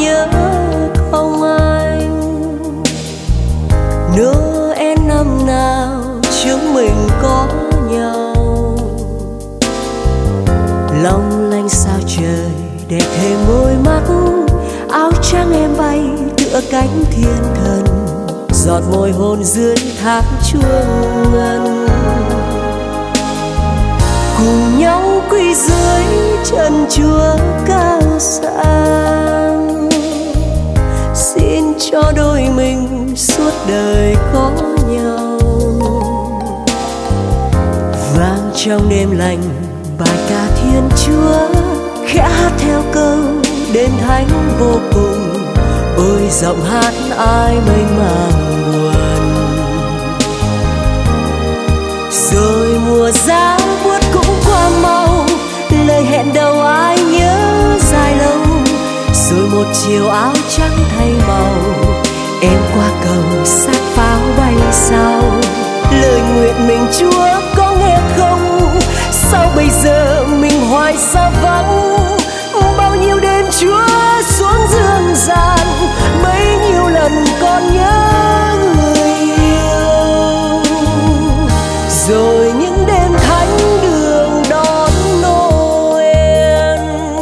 nhớ không anh? Noel năm nào chúng mình có nhau, long lanh sao trời đẹp thêm môi mắt. Áo trắng em bay tựa cánh thiên thần, giọt môi hôn dưới thác chuông ngân. Cùng nhau quỳ dưới chân Chúa cao sang, xin cho đôi mình suốt đời có nhau. Vang trong đêm lành bài ca Thiên Chúa, khẽ hát theo câu đêm thánh vô cùng. Ôi giọng hát ai mênh mang buồn. Rồi mùa giá buốt cũng qua mau, lời hẹn đầu ai nhớ dài lâu. Rồi một chiều áo trắng thay màu, em qua cầu sát pháo bay sao. Lời nguyện mình Chúa có nghe không? Sao bây giờ mình hoài xa vắng? Bao nhiêu đêm Chúa xuống dương gian, bấy nhiêu lần con nhớ người yêu. Rồi những đêm thánh đường đón Noel,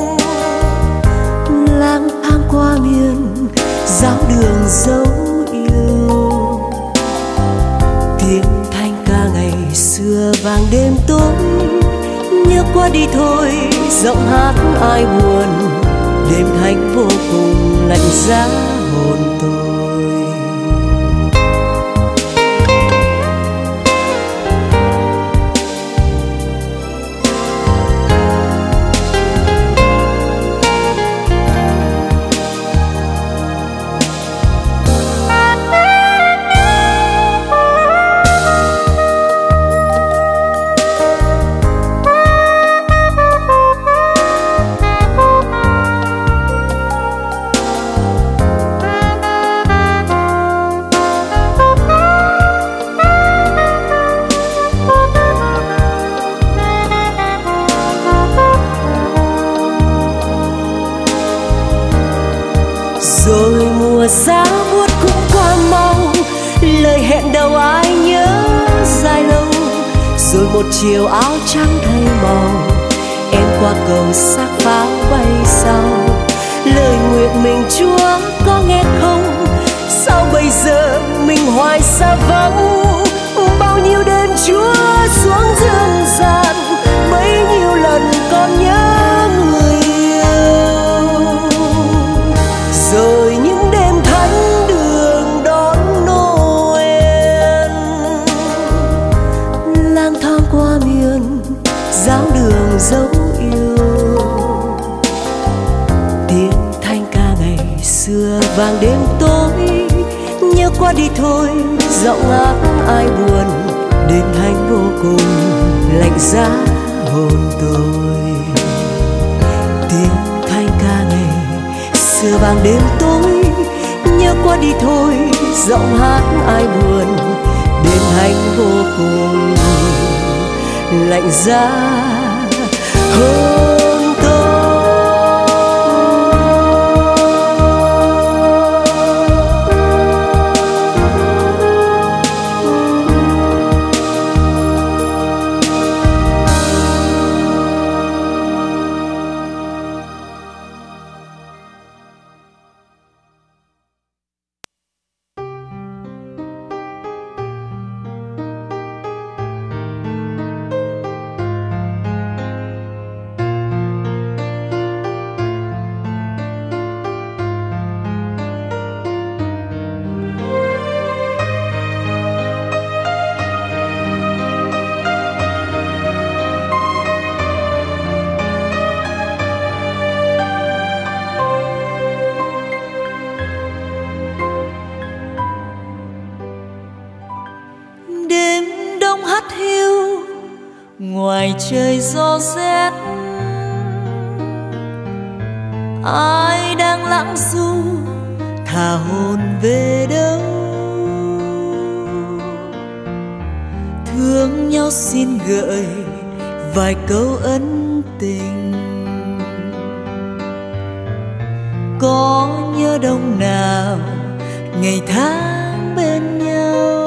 lang thang qua miền giáo đường dấu yêu. Tiếng thanh ca ngày xưa vang đêm tối, nhớ qua đi thôi giọng hát ai buồn. Đêm thánh vô cùng lạnh giá hồn tôi. Rồi mùa giá buốt cũng qua mau, lời hẹn đầu ai nhớ dài lâu. Rồi một chiều áo trắng thay màu, em qua cầu xác pháo bay sao. Lời nguyện mình Chúa có nghe không? Sao bây giờ mình hoài xa vắng? Bao nhiêu đêm Chúa xuống dương gian, bấy nhiêu lần con nhớ người yêu. Rồi những đêm thánh đường đón Noel, lang thang qua miền giáo đường dấu yêu. Tiếng thanh ca ngày xưa vang đêm tối, nhớ qua đi thôi giọng hát ai buồn. Đêm thánh vô cùng lạnh giá hồn tôi. Tiếng thanh ca ngày xưa vang đêm tối, nhớ qua đi thôi giọng hát ai buồn. Đêm thánh vô cùng lạnh giá hồn tôi. Ngoài trời gió rét, ai đang lặng du thả hồn về đâu? Thương nhau xin gợi vài câu ân tình, có nhớ đông nào ngày tháng bên nhau.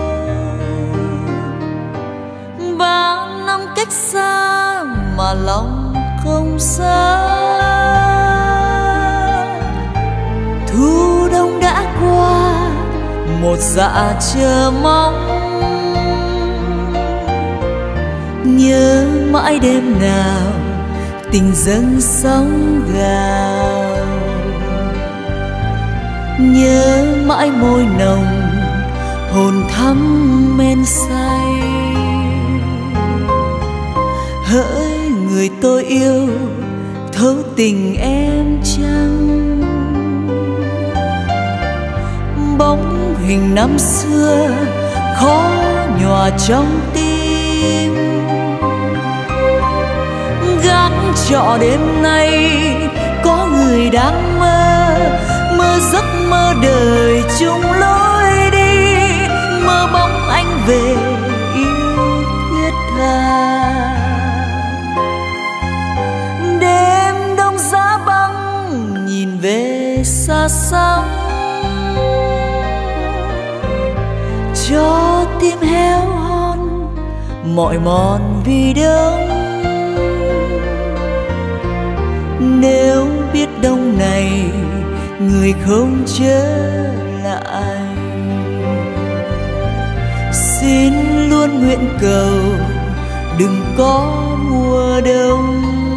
Bao năm cách xa mà lòng không xa. Thu đông đã qua, một dạ chờ mong. Nhớ mãi đêm nào tình dâng sóng gào. Nhớ mãi môi nồng hồn thắm men say. Hỡi người tôi yêu, thấu tình em chăng? Bóng hình năm xưa khó nhòa trong tim. Gác trọ đêm nay có người đang mơ, mơ giấc mơ đời chung lối đi. Mơ bóng anh về yêu thiết tha. Đêm đông giá băng nhìn về xa xăm, cho tim héo hon mỏi mòn vì đông. Nếu biết đông này người không trở lại, xin luôn nguyện cầu đừng có mùa đông.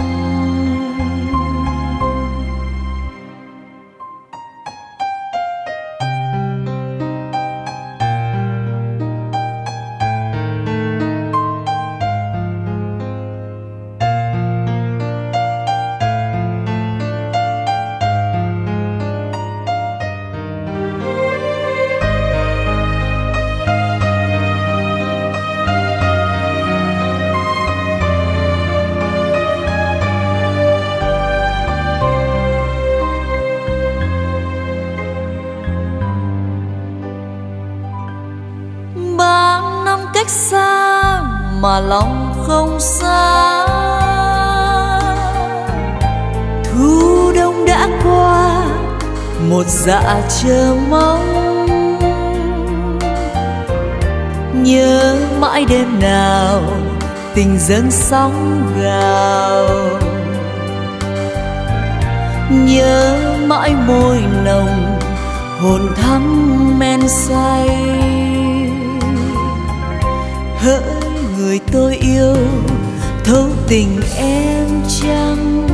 Cách xa mà lòng không xa. Thu đông đã qua, một dạ chờ mong. Nhớ mãi đêm nào tình dâng sóng gào. Nhớ mãi môi nồng hồn thắm men say. Hỡi người tôi yêu, thấu tình em chăng?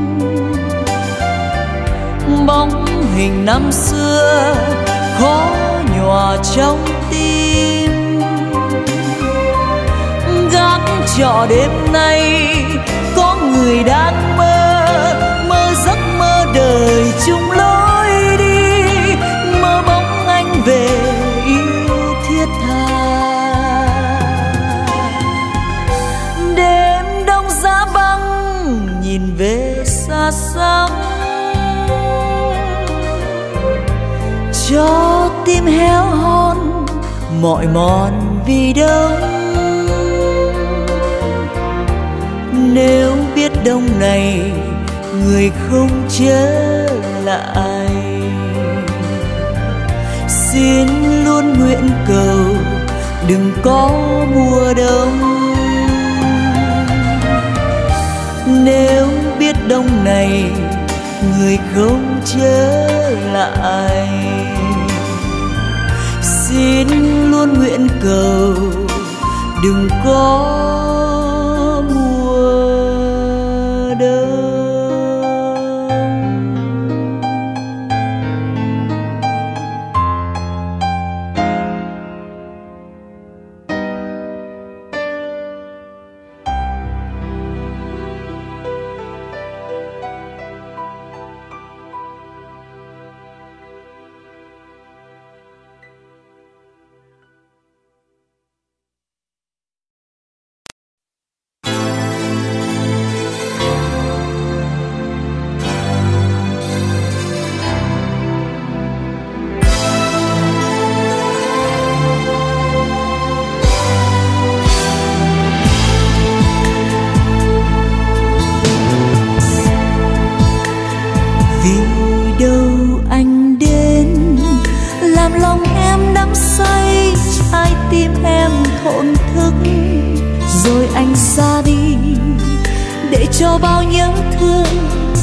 Bóng hình năm xưa khó nhòa trong tim. Gác trọ đêm nay có người đang mơ, mơ giấc mơ đời chung lối đi. Mơ bóng anh về yêu thiết tha. Nhìn về xa xăm, cho tim héo hon mỏi mòn vì đông. Nếu biết đông này người không trở lại, xin luôn nguyện cầu đừng có mùa đông. Nếu biết đông này người không trở lại, xin luôn nguyện cầu đừng có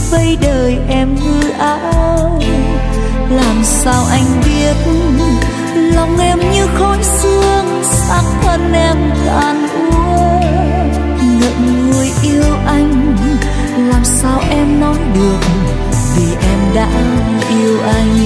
vây đời em hư ảo. Làm sao anh biết lòng em như khói sương, xác thân em tàn úa. Ngậm ngùi yêu anh, làm sao em nói được, vì em đã yêu anh.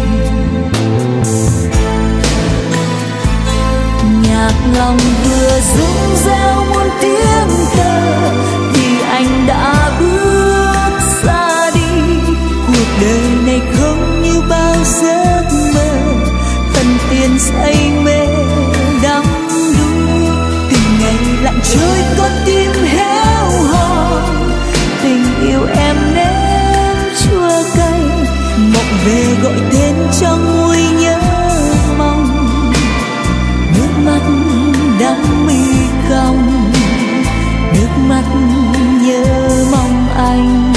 Nhạc lòng vừa rung reo muôn tiếng thơ, thì anh đã bước xa đi. Cuộc đời này không như bao giấc mơ, thần tiên say mê đắm đuối. Từng ngày lặng trôi con tim héo hon, tình yêu em nếm chua cay. Mộng về gọi tên cho nguôi nhớ mong, nước mắt đắng mi cong, nước mắt nhớ mong anh,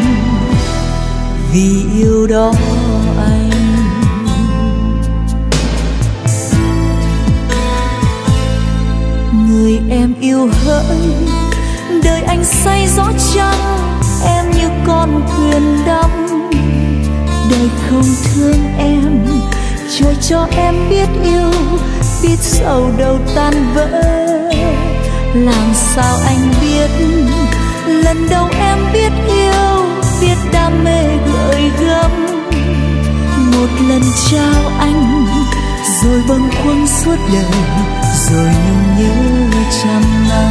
vì yêu đó anh. Người em yêu hỡi, đời anh say gió trắng, em như con thuyền đắm. Đời không thương em, trời cho em biết yêu, biết sầu đâu tan vỡ. Làm sao anh biết, lần đầu em biết yêu, biết đam mê gợi gắm. Một lần trao anh, rồi bâng khuâng suốt đời, rồi nhung nhớ trăm năm.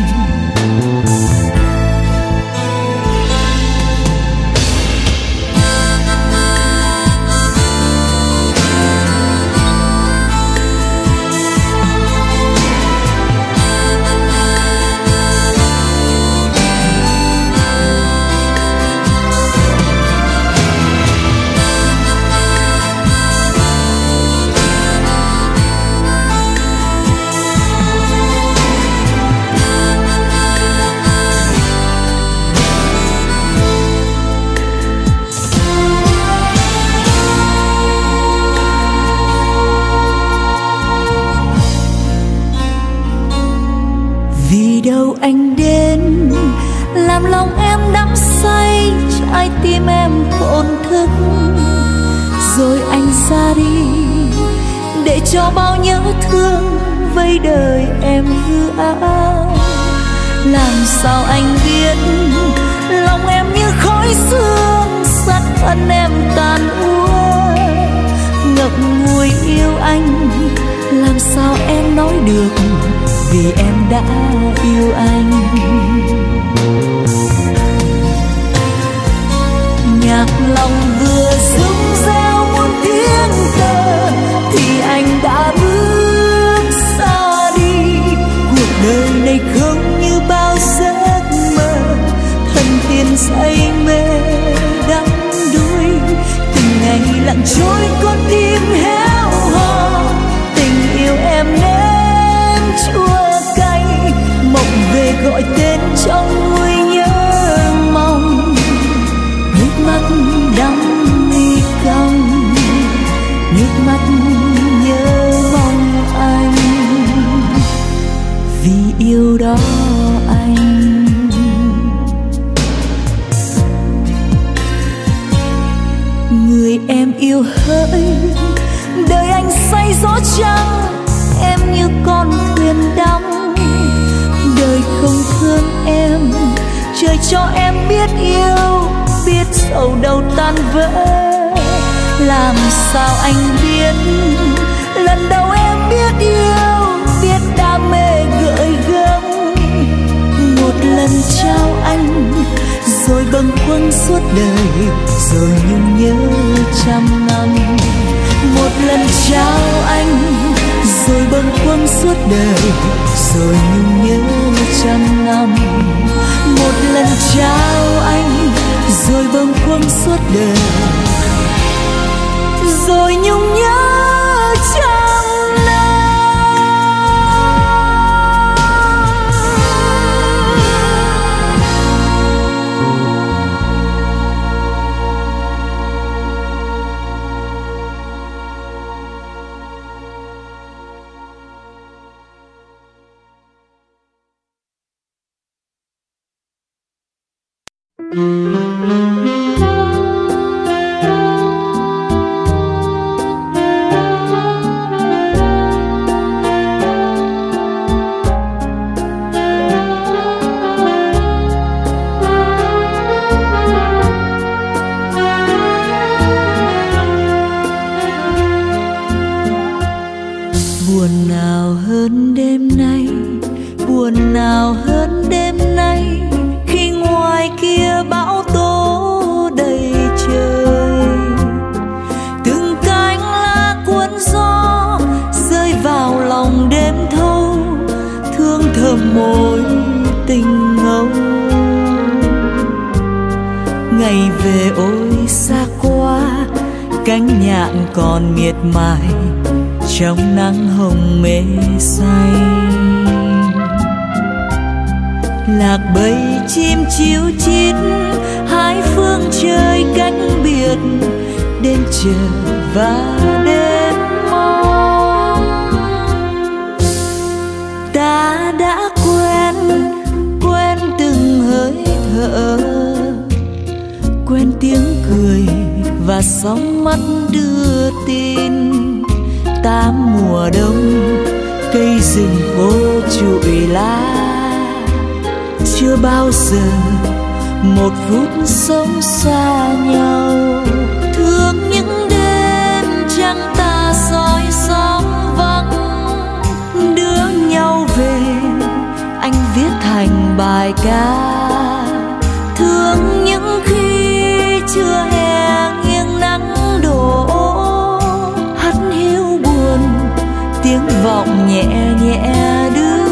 Đâu anh đến làm lòng em đắm say, trái tim em thổn thức. Rồi anh ra đi để cho bao nhớ thương vây đời em hư ảo. Làm sao anh biết lòng em như khói sương, xác thân em tàn úa. Ngậm ngùi yêu anh, làm sao em nói được, vì em đã yêu anh. Nhạc lòng vừa rung reo muôn tiếng thơ, thì anh đã bước xa đi. Cuộc đời này không như bao giấc mơ, thần tiên say mê đắm đuối. Từng ngày lặng trôi con tim héo hon, tình yêu em nếm chua cay. Mộng về gọi tên trong nguôi nhớ mong, nước mắt đắng mi cong, nước mắt nhớ mong anh, vì yêu đó anh. Người em yêu hỡi, đời anh say gió trắng, em như con thuyền đắm. Đời không thương em, trời cho em biết yêu, biết sầu đâu tan vỡ. Làm sao anh biết, lần đầu em biết yêu, biết đam mê gợi gắm. Một lần trao anh, rồi bâng khuâng suốt đời, rồi nhung nhớ trăm năm. Một lần trao anh, rồi bâng khuâng suốt đời, rồi nhung nhớ trăm năm. Một lần trao anh, rồi bâng khuâng suốt đời, rồi nhung nhớ trăm năm. thầm mối tình ngâu. Ngày về ôi xa quá, cánh nhạn còn miệt mài trong nắng hồng mê say. Lạc bầy chim chiếu chít hai phương trời cách biệt, đêm chờ và đêm mong. Ta đã quen từng hơi thở, quen tiếng cười và sóng mắt đưa tin. Tám mùa đông cây rừng khô trụi lá, chưa bao giờ một phút sống xa nhau. Thương những đêm trăng ta soi sóng vắng, đưa nhau về anh viết thành bài ca. Thương những khi chưa hè nghiêng nắng đổ, hắt hiu buồn tiếng vọng nhẹ nhẹ đưa.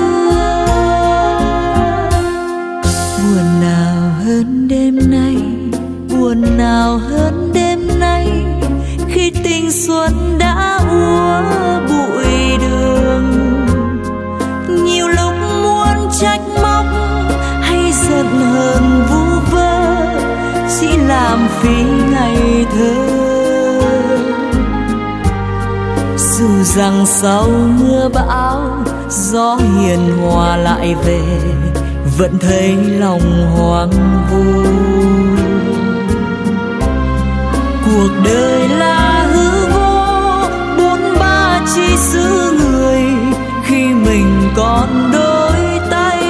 Buồn nào hơn đêm nay, buồn nào hơn đêm nay, khi tình xuân đã úa bụi đường. Nhiều lúc muốn trách móc hay giận hờn vu vơ, chỉ làm phí ngày thơ. Dù rằng sau mưa bão gió hiền hòa lại về, vẫn thấy lòng hoang vu. Cuộc đời là hư vô, bốn ba chỉ giữ người khi mình còn đôi tay.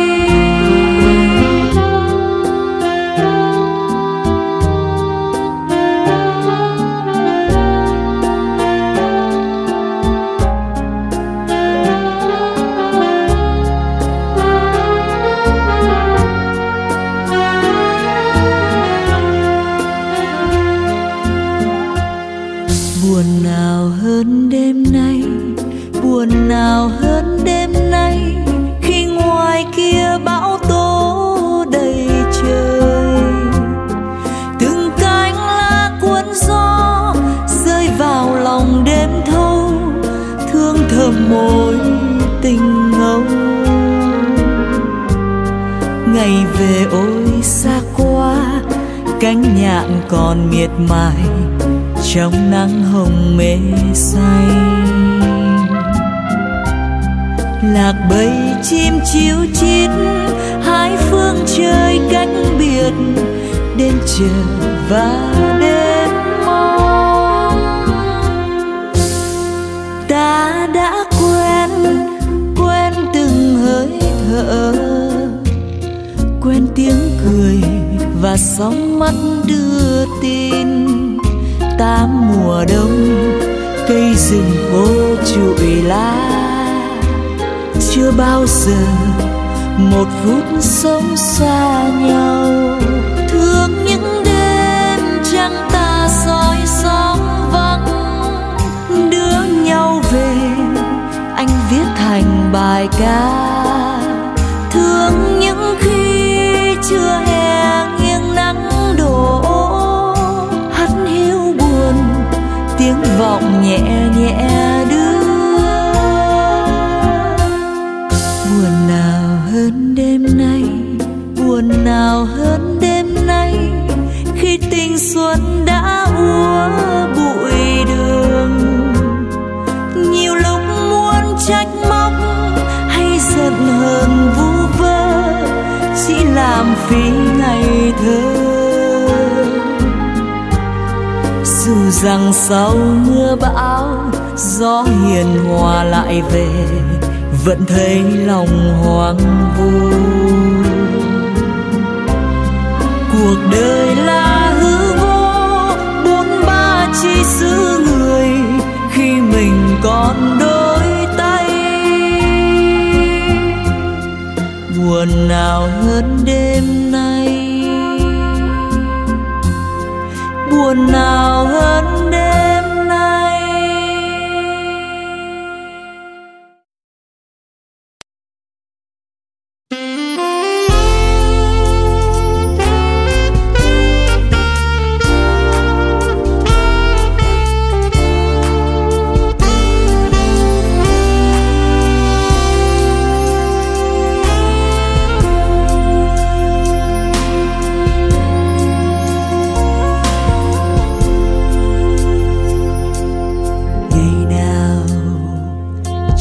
Buồn nào hơn đêm nay, buồn nào hơn đêm nay, khi ngoài kia bão tố đầy trời. Từng cánh lá cuốn gió rơi vào lòng đêm thâu, thương thầm mối tình ngâu. Ngày về ôi xa quá, cánh nhạn còn miệt mài trong nắng hồng mê say. Lạc bầy chim chiếu chít hai phương trời cách biệt, đêm chờ và đêm mong. Ta đã quen từng hơi thở, quen tiếng cười và sóng mắt đưa tin. Tám mùa đông cây rừng khô trụi lá, chưa bao giờ một phút sống xa nhau. Thương những đêm trăng ta soi sóng vắng, đưa nhau về anh viết thành bài ca. Thương những khi chưa hè nghiêng nắng đổ, hắt hiu buồn tiếng vọng nhẹ nhẹ đưa. Buồn nào hơn đêm nay, buồn nào hơn đêm nay, khi tình xuân đã úa bụi đường. Nhiều lúc muốn trách móc hay giận hờn vu vơ, chỉ làm phí ngày thơ. Dù rằng sau mưa bão gió hiền hòa lại về, vẫn thấy lòng hoang vu. Cuộc đời là hư vô, bốn ba chỉ giữ người khi mình còn đôi tay. Buồn nào hơn đêm nay, buồn nào hơn đêm nay.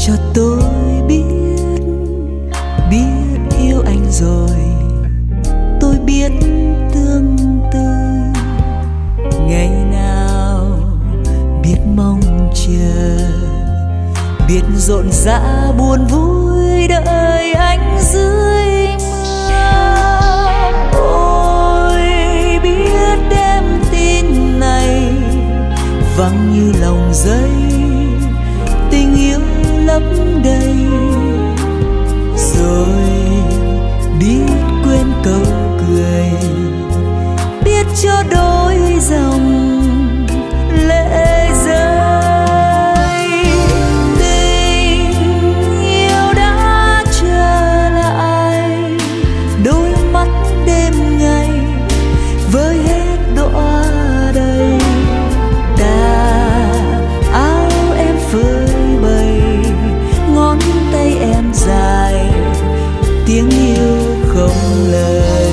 cho tôi biết yêu anh rồi. Tôi biết tương tư ngày nào, biết mong chờ, biết rộn rã buồn vui đợi anh dưới mưa. Ôi biết đêm tin này vắng như lòng giấy, tình yêu lấp đầy. Rồi biết quên câu cười, biết cho đôi dòng lệ rơi. Tình yêu đã trở lại, đôi mắt đêm ngày với hết đọa đầy. Tà áo em phơi bày, ngón tay em dài, tiếng yêu không lời.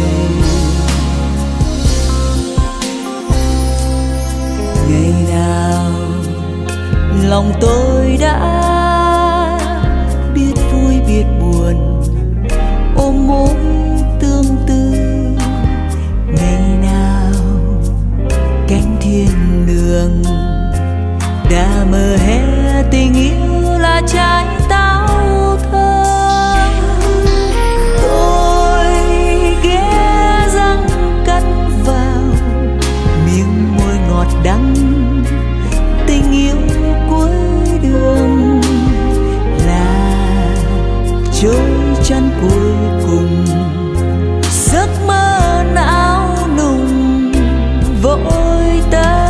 Ngày nào lòng tôi đã biết vui biết buồn, ôm mối tương tư. Ngày nào cánh thiên đường đã mơ hé tình yêu là trái táo thơm. Tôi ghé răng cắn vào miếng môi ngọt đắng, tình yêu cuối đường là trôi chăn cuối cùng. Giấc mơ não nùng vội tan.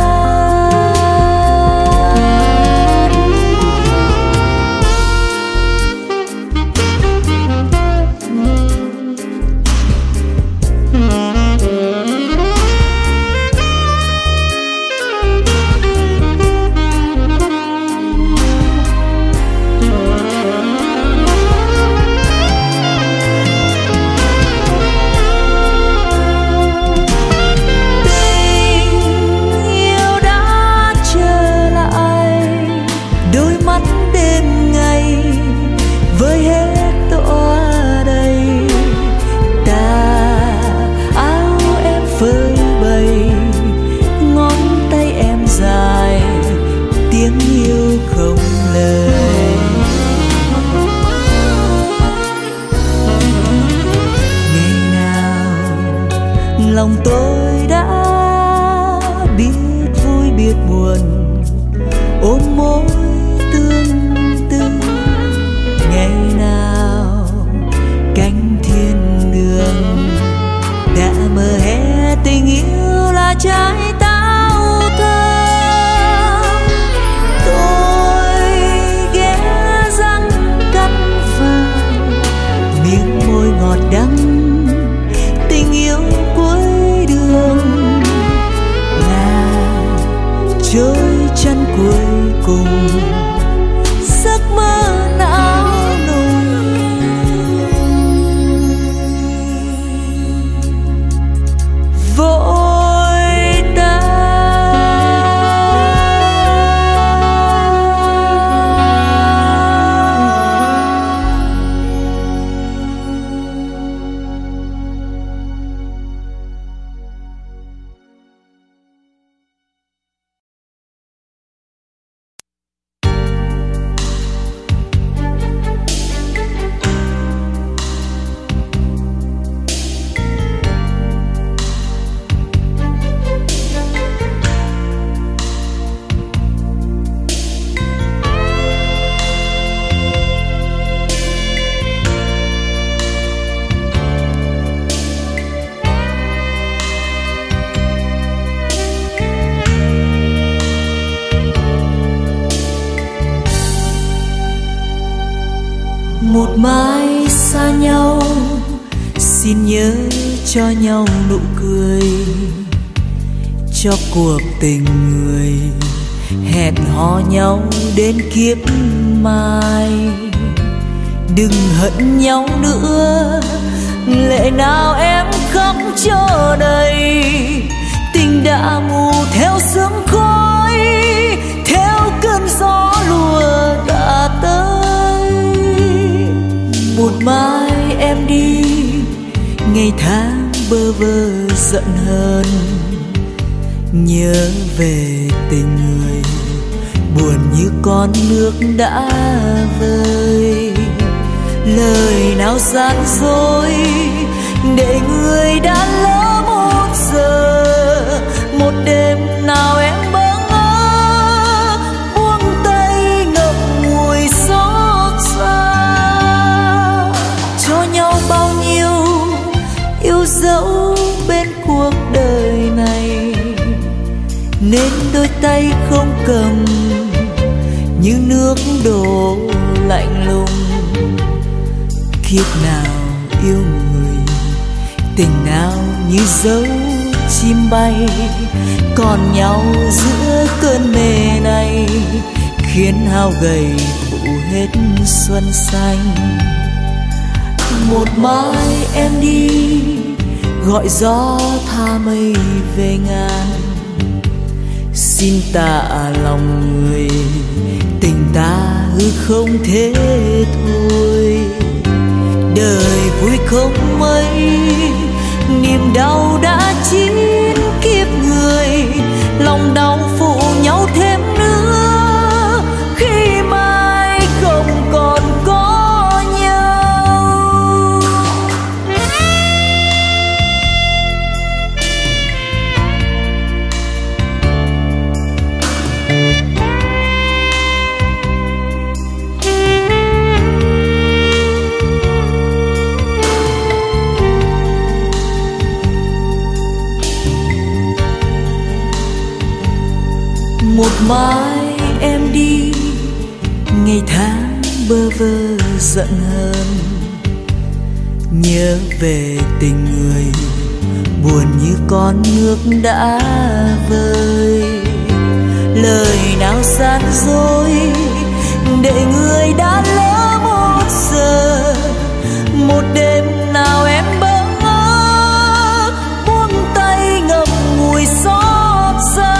Lòng tôi đã biết vui biết buồn, ôm mối tương tư. Ngày nào cánh thiên đường đã mơ hé tình yêu là trái táo thơm. Tôi ghé răng cắn vào miếng môi ngọt đắng, tình yêu cuối đường là trôi chăn cuối cùng. Giấc mơ não nùng vội tan. Một mai xa nhau, xin nhớ cho nhau nụ cười, cho cuộc tình người hẹn hò nhau đến kiếp mai. Đừng hận nhau nữa, lệ nào em khóc cho đầy. Tình đã mù theo sương khói, theo cơn gió lùa đã tới. ngày tháng bơ vơ giận hờn, nhớ về tình người buồn như con nước đã vơi. Lời nào gian dối để người đã lỡ một giờ, một đêm nào em bỡ ngỡ buông tay ngậm ngùi xót xa. Cho nhau bao nhiêu yêu dấu bên cuộc đời này, nên đôi tay không cầm như nước đổ lạnh lùng. Kiếp nào yêu người, tình nào như dấu chim bay, còn nhau giữa cơn mê này, khiến hao gầy phủ hết xuân xanh. Một mai em đi gọi gió tha mây về ngàn, xin tạ lòng người, tình ta hư không thế thôi. Đời vui không mấy, niềm đau đã chín kiếp người, lòng đau phụ nhau thêm nữa khi mai không còn có nhau. Một mai em đi, ngày tháng bơ vơ giận hờn, nhớ về tình người buồn như con nước đã vơi. Lời nào gian dối để người đã lỡ một giờ, một đêm nào em bỡ ngỡ buông tay ngậm ngùi xót xa.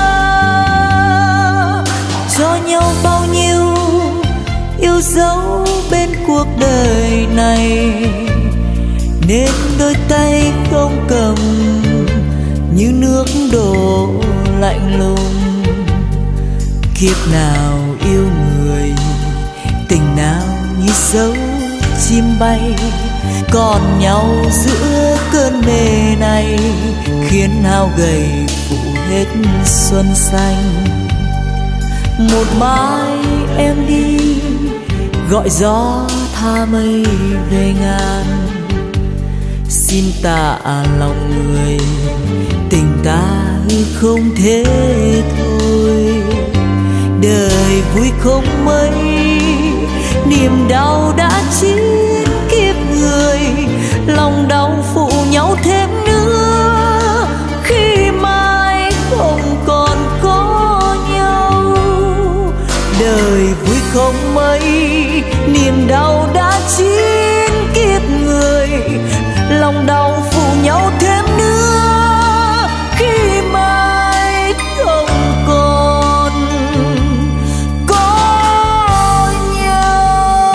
Cho nhau bao nhiêu yêu dấu bên cuộc đời này, nên đôi tay không cầm như nước đổ lạnh lùng. Kiếp nào yêu người, tình nào như dấu chim bay, còn nhau giữa cơn mê này, khiến hao gầy phủ hết xuân xanh. Một mai em đi gọi gió tha mây về ngàn, xin tạ lòng người, tình ta hư không thế thôi. Đời vui không mấy, niềm đau đã chín kiếp người, lòng đau phụ nhau thêm nữa khi mai không còn có nhau. Đời vui không mấy, niềm đau đã chín kiếp người, lòng đau phụ nhau thêm nữa khi mai không còn có nhau.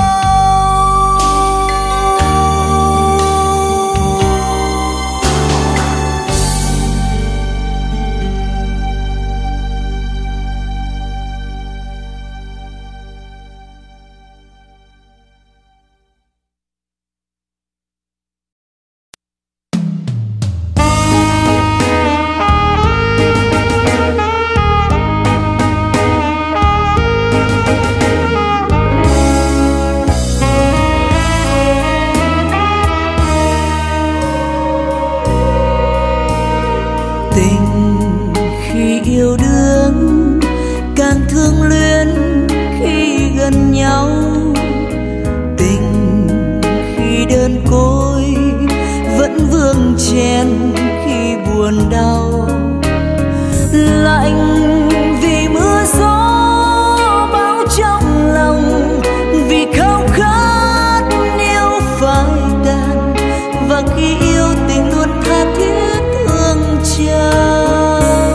Tình khi yêu đương càng thương luyến khi gần nhau, tình khi đơn côi vẫn vương chén khi buồn đau. Lạnh vì mưa gió bão trong lòng, vì khao khát yêu phai tàn, và khi yêu tình luôn tha thiết thương trao.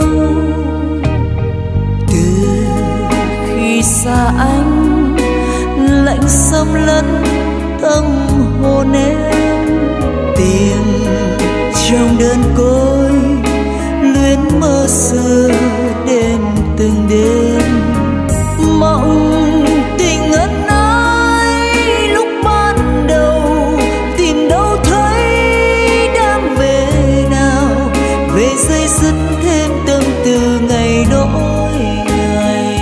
Từ khi xa anh, lạnh xâm lấn tâm hồn em, tìm trong đơn côi luyến mơ xưa đêm từng đêm mộng tình ân ái lúc ban đầu tìm đâu thấy đam về nào về dây dứt thêm tâm từ ngày đổi ngày.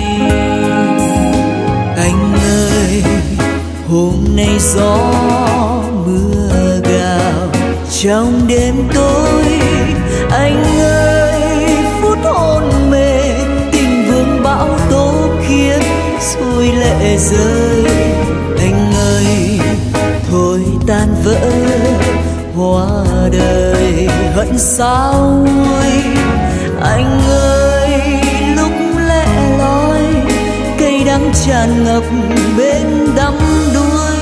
Anh ơi hôm nay gió mưa gào trong đêm tối, anh ơi phút hôn mê tình vương bão tố khiến xuôi lệ rơi. Anh ơi thôi tan vỡ hoa đời hận sao nguôi. Anh ơi lúc lẻ loi cây đắng tràn ngập bên đắm đuối.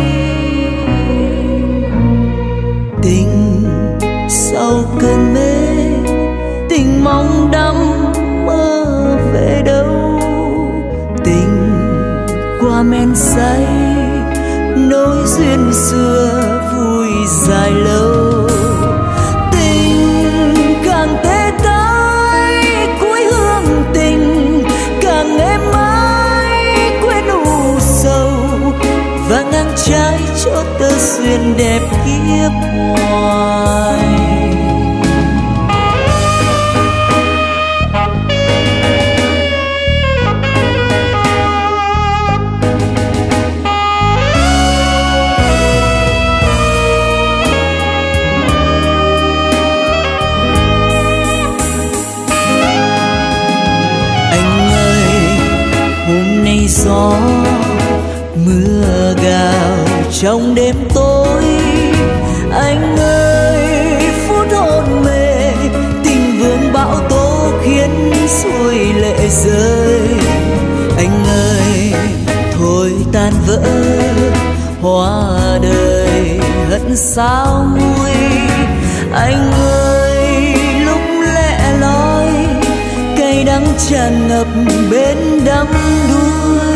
Tình sau cơn mê tình mong đắm mơ về đâu. Tình qua men say nối duyên xưa vui dài lâu. Tình càng tê tái cuối hương tình càng êm ái quên u sầu và ngang trái cho tơ duyên đẹp kiếp hoài. Gió mưa gào trong đêm tối, anh ơi phút hôn mê tình vương bão tố khiến xuôi lệ rơi. Anh ơi thôi tan vỡ hoa đời hận sao nguôi. Anh ơi lúc lẻ loi cây đắng tràn ngập bên đắm đuối.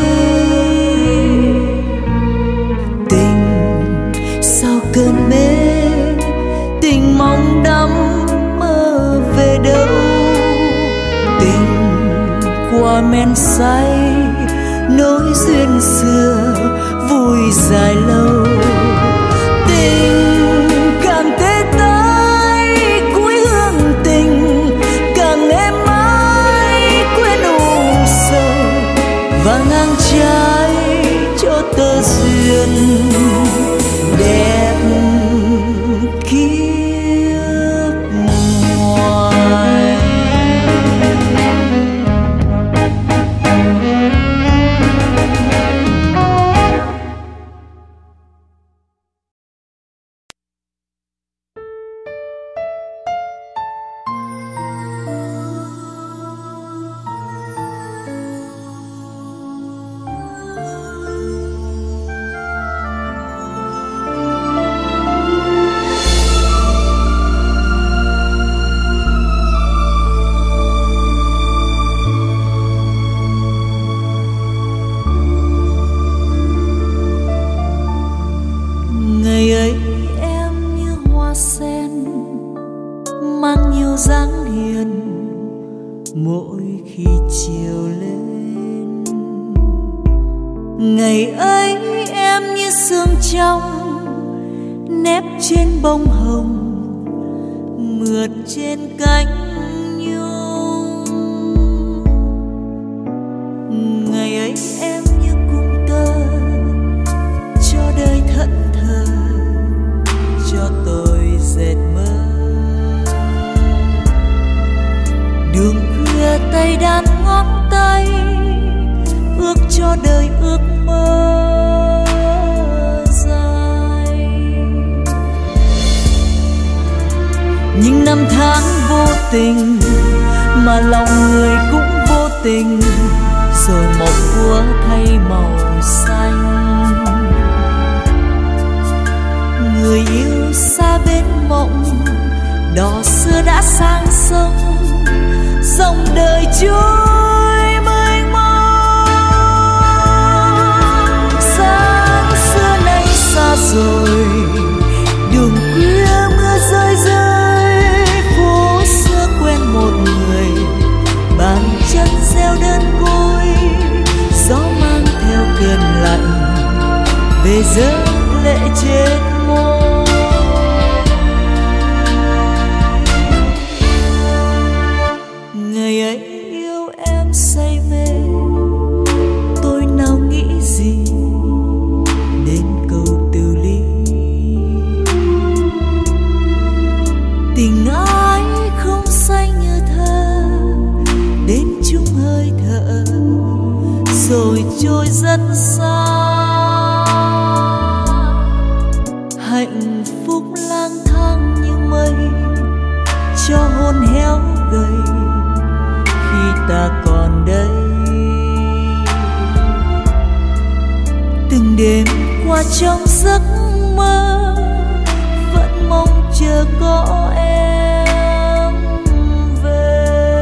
Tình sau cơn mê tình mong đắm mơ về đâu. Tình qua men say nối duyên xưa vui dài lâu. Tình càng tê tái cuối hương tình càng êm ái quên u sầu và ngang trái cho tơ duyên đẹp kiếp ngoài. Ngày ấy em như sương trong nếp trên bông hồng mượt trên cánh nhung. Ngày ấy em như cung tơ cho đời thẫn thờ cho tôi dệt mơ. Đường khuya tay đan ngón tay ước cho đời ước mơ dài. Nhưng năm tháng vô tình mà lòng người cũng vô tình, rồi một úa thay màu xanh. Người yêu xa bên mộng đò xưa đã sang sông, dòng đời trôi mênh mông. Sáng xưa nay xa rồi, đường khuya mưa rơi rơi, về rơi lệ trên môi. Ngày ấy yêu em say mê, tôi nào nghĩ gì đến câu từ ly. Tình ai không xanh như thơ, đến chung hơi thở rồi trôi rất xa. Hạnh phúc lang thang như mây, cho hồn héo gầy khi ta còn đây. Từng đêm qua trong giấc mơ, vẫn mong chờ có em về.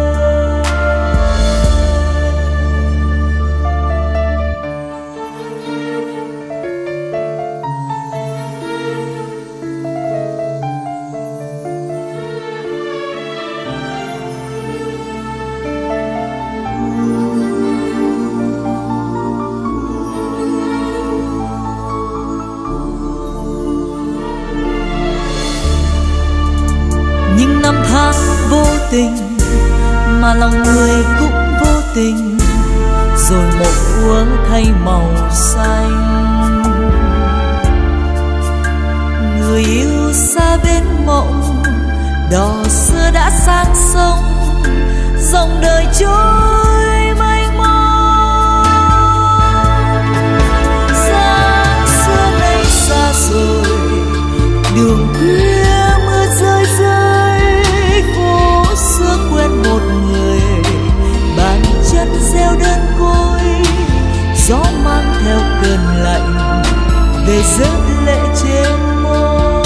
Nhưng năm tháng vô tình mà lòng người cũng vô tình, rồi một úa thay màu xanh. Người yêu xa bên mộng, đò xưa đã sang sông, dòng đời trôi mênh mông. Giang xưa nay xa rồi, đường khuya mưa rơi rơi, phố xưa quen một người, bàn chân gieo đơn côi. Gió mang theo cơn lạnh về rơi lệ trên môi.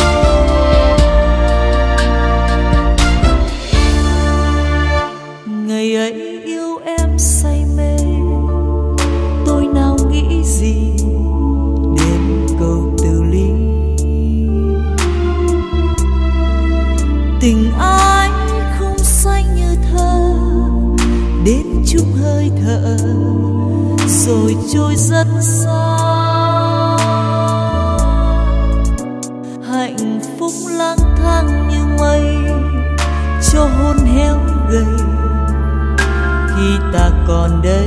Ngày ấy yêu em say mê, tôi nào nghĩ gì đến câu từ ly. Tình ai không xanh như thơ, đến chung hơi thở rồi trôi rất xa. Hạnh phúc lang thang như mây, cho hồn héo gầy khi ta còn đây.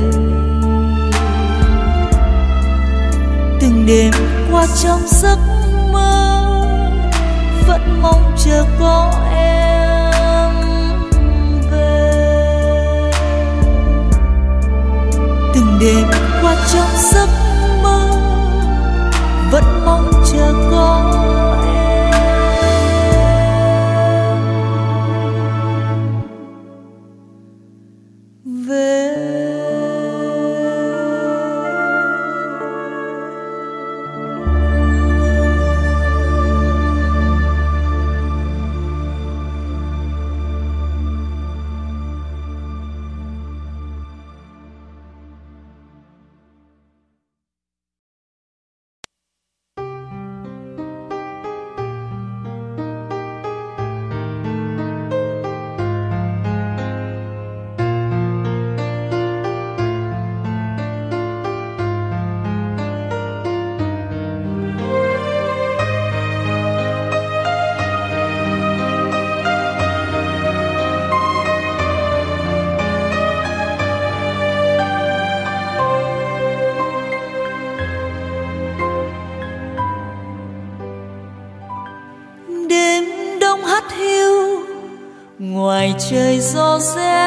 Từng đêm qua trong giấc mơ, vẫn mong chờ có em về. Từng đêm qua trong giấc mơ, vẫn mong chờ có em về. Ngoài trời gió rét,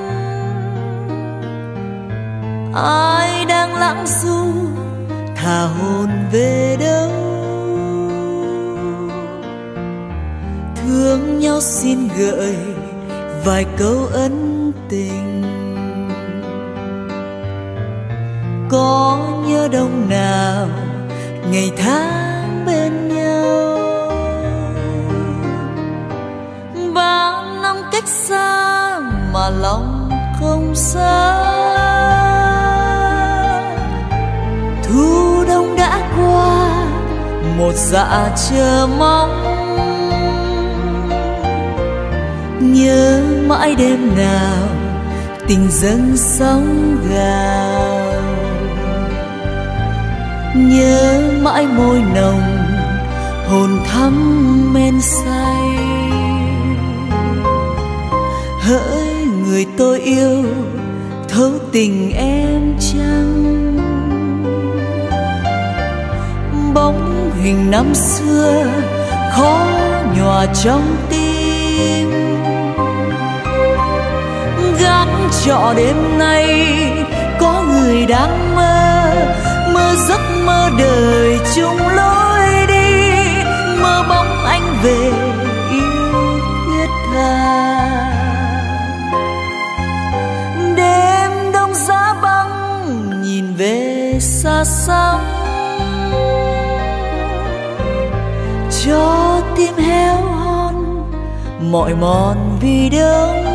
ai đang lặng du thả hồn về đâu. Thương nhau xin gợi vài câu ân tình, có nhớ đông nào ngày tháng bên nhau. Bao năm cách xa mà lòng không xa, thu đông đã qua một dạ chờ mong. Nhớ mãi đêm nào tình dâng sóng gào, nhớ mãi môi nồng hồn thắm men say. Hỡi người tôi yêu thấu tình em chăng, bóng hình năm xưa khó nhòa trong tim. Gác trọ đêm nay có người đang mơ, mơ giấc mơ đời chung lối đi, mơ bóng anh về yêu thiết tha. Đêm đông giá băng nhìn về xa xăm, cho tim héo hon mỏi mòn vì đông.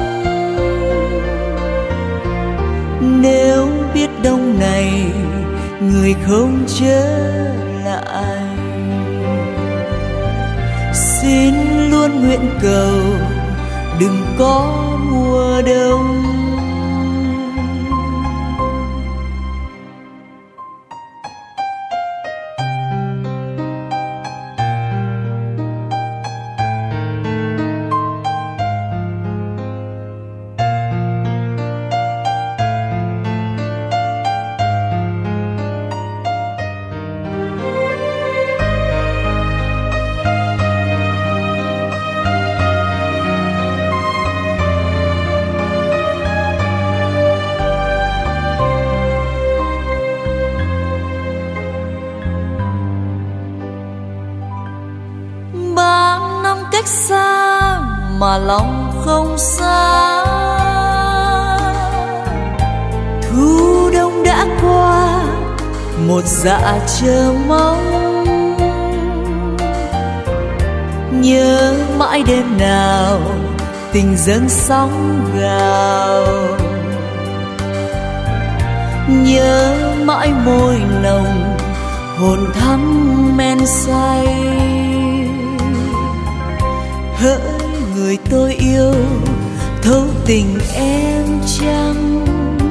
Nếu biết đông này người không trở lại, xin luôn nguyện cầu đừng có mùa đông. Cách xa mà lòng không xa, thu đông đã qua một dạ chờ mong. Nhớ mãi đêm nào tình dâng sóng gào, nhớ mãi môi nồng hồn thắm men say. Hỡi người tôi yêu thấu tình em chăng,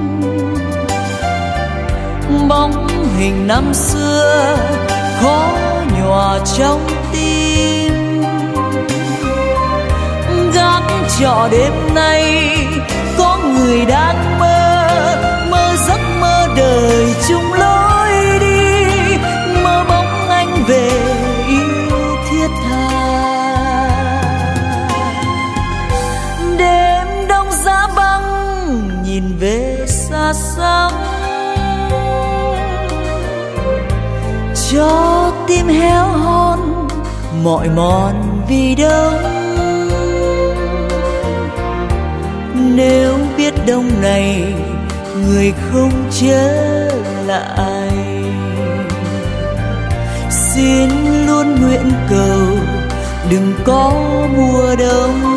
bóng hình năm xưa khó nhòa trong tim. Gác trọ đêm nay có người đang mơ, mơ giấc mơ đời chung lối đi, mơ bóng anh về yêu thiết tha. Nhìn về xa xăm, cho tim héo hon mỏi mòn vì đông. Nếu biết đông này người không trở lại, xin luôn nguyện cầu đừng có mùa đông.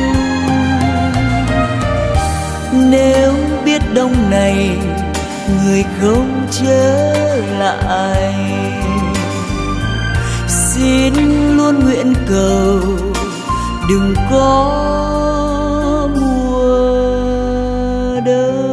Nếu biết đông này người không trở lại, xin luôn nguyện cầu đừng có mùa đông.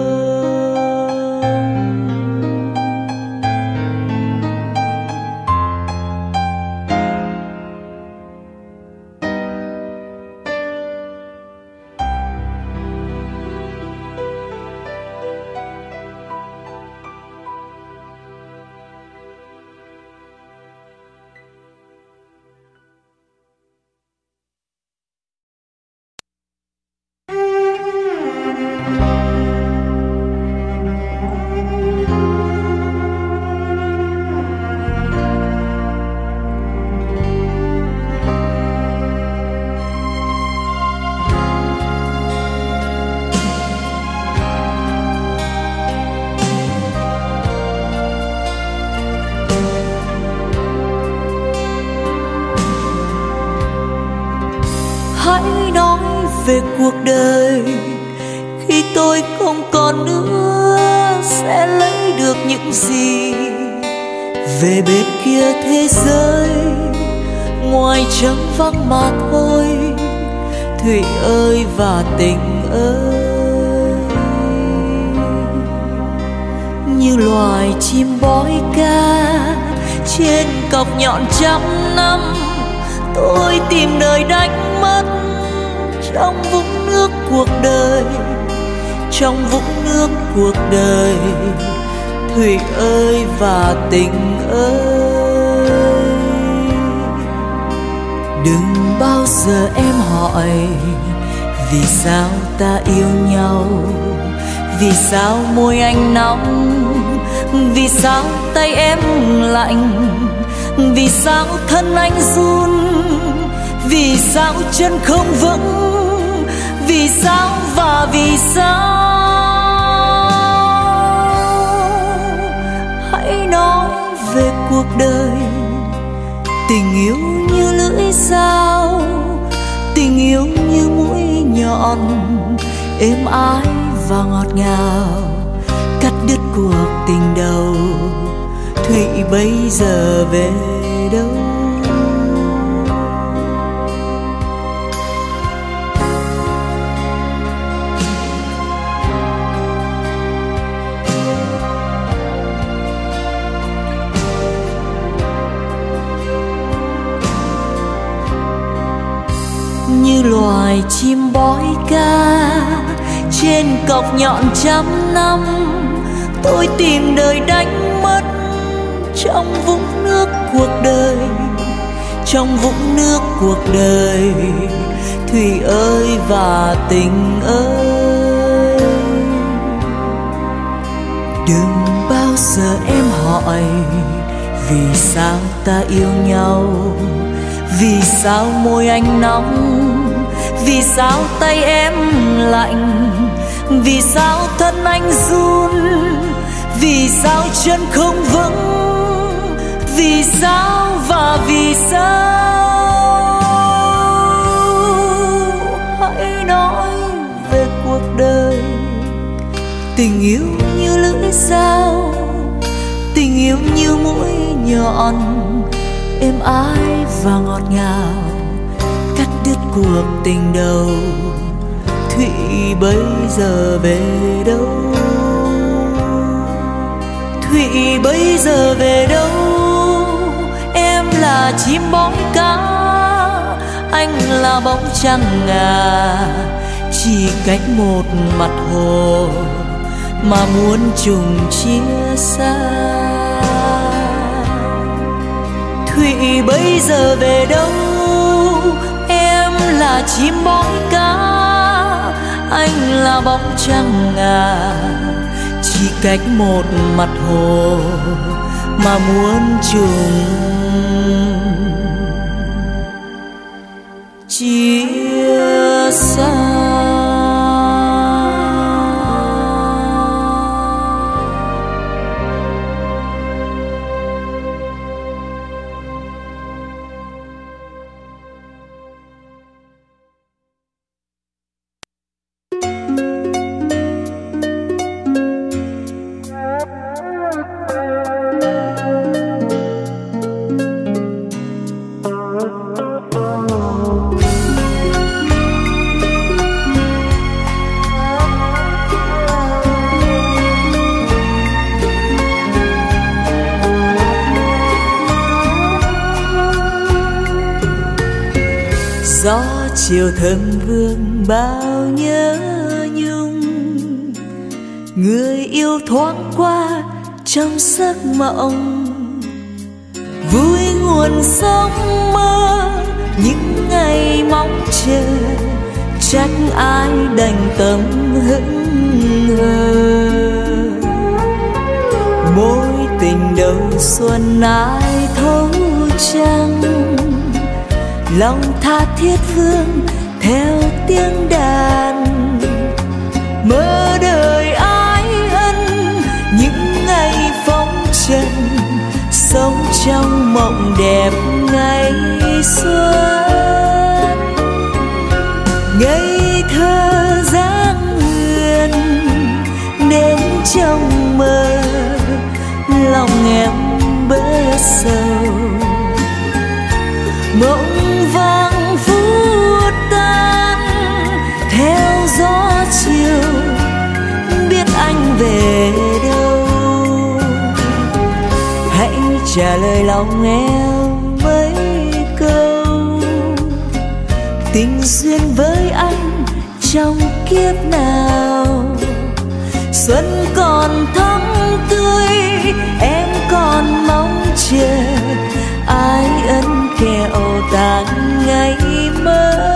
Về cuộc đời khi tôi không còn nữa, sẽ lấy được những gì về bên kia thế giới, ngoài trắng vắng mà thôi. Thủy ơi và tình ơi, như loài chim bói ca trên cọc nhọn trăm năm. Tôi tìm đời đánh mất trong vũng nước cuộc đời, trong vũng nước cuộc đời. Thủy ơi và tình ơi, đừng bao giờ em hỏi vì sao ta yêu nhau, vì sao môi anh nóng, vì sao tay em lạnh, vì sao thân anh run, vì sao chân không vững, vì sao và vì sao. Hãy nói về cuộc đời, tình yêu như lưỡi dao, tình yêu như mũi nhọn, êm ái và ngọt ngào, cắt đứt cuộc tình đầu. Thủy bây giờ về đâu? Như loài chim bói ca trên cọc nhọn trăm năm, tôi tìm đời đánh mất trong vũng nước cuộc đời, trong vũng nước cuộc đời. Thủy ơi và tình ơi, đừng bao giờ em hỏi vì sao ta yêu nhau, vì sao môi anh nóng, vì sao tay em lạnh, vì sao thân anh run, vì sao chân không vững, vì sao và vì sao. Hãy nói về cuộc đời, tình yêu như lưỡi dao, tình yêu như mũi nhọn, êm ái và ngọt ngào, cắt đứt cuộc tình đầu. Thủy bây giờ về đâu? Thủy bây giờ về đâu? Em là chim bói cá, anh là bóng trăng ngà, chỉ cách một mặt hồ mà muốn trùng chia xa. Thủy bây giờ về đâu? Em là chim bói cá, anh là bóng trăng ngà, chỉ cách một mặt hồ mà muốn trùng chia xa. Gió chiều thơm vương bao nhớ nhung, người yêu thoáng qua trong giấc mộng. Vui nguồn sống mơ những ngày mong chờ, trách ai đành tâm hững hờ. Mối tình đầu xuân ai thấu chăng, lòng tha thiết vương theo tiếng đàn. Mơ đời ái ân những ngày phong trần, sống trong mộng đẹp ngày xuân. Ngây thơ dáng huyền đến trong mơ, lòng em bỡ sầu. Mộng vàng phút tan theo gió chiều, biết anh về đâu. Hãy trả lời lòng em mấy câu. Tình duyên với anh trong kiếp nào, xuân còn thắm tươi em còn mong chờ ai ân kẹo tàn ngày mơ.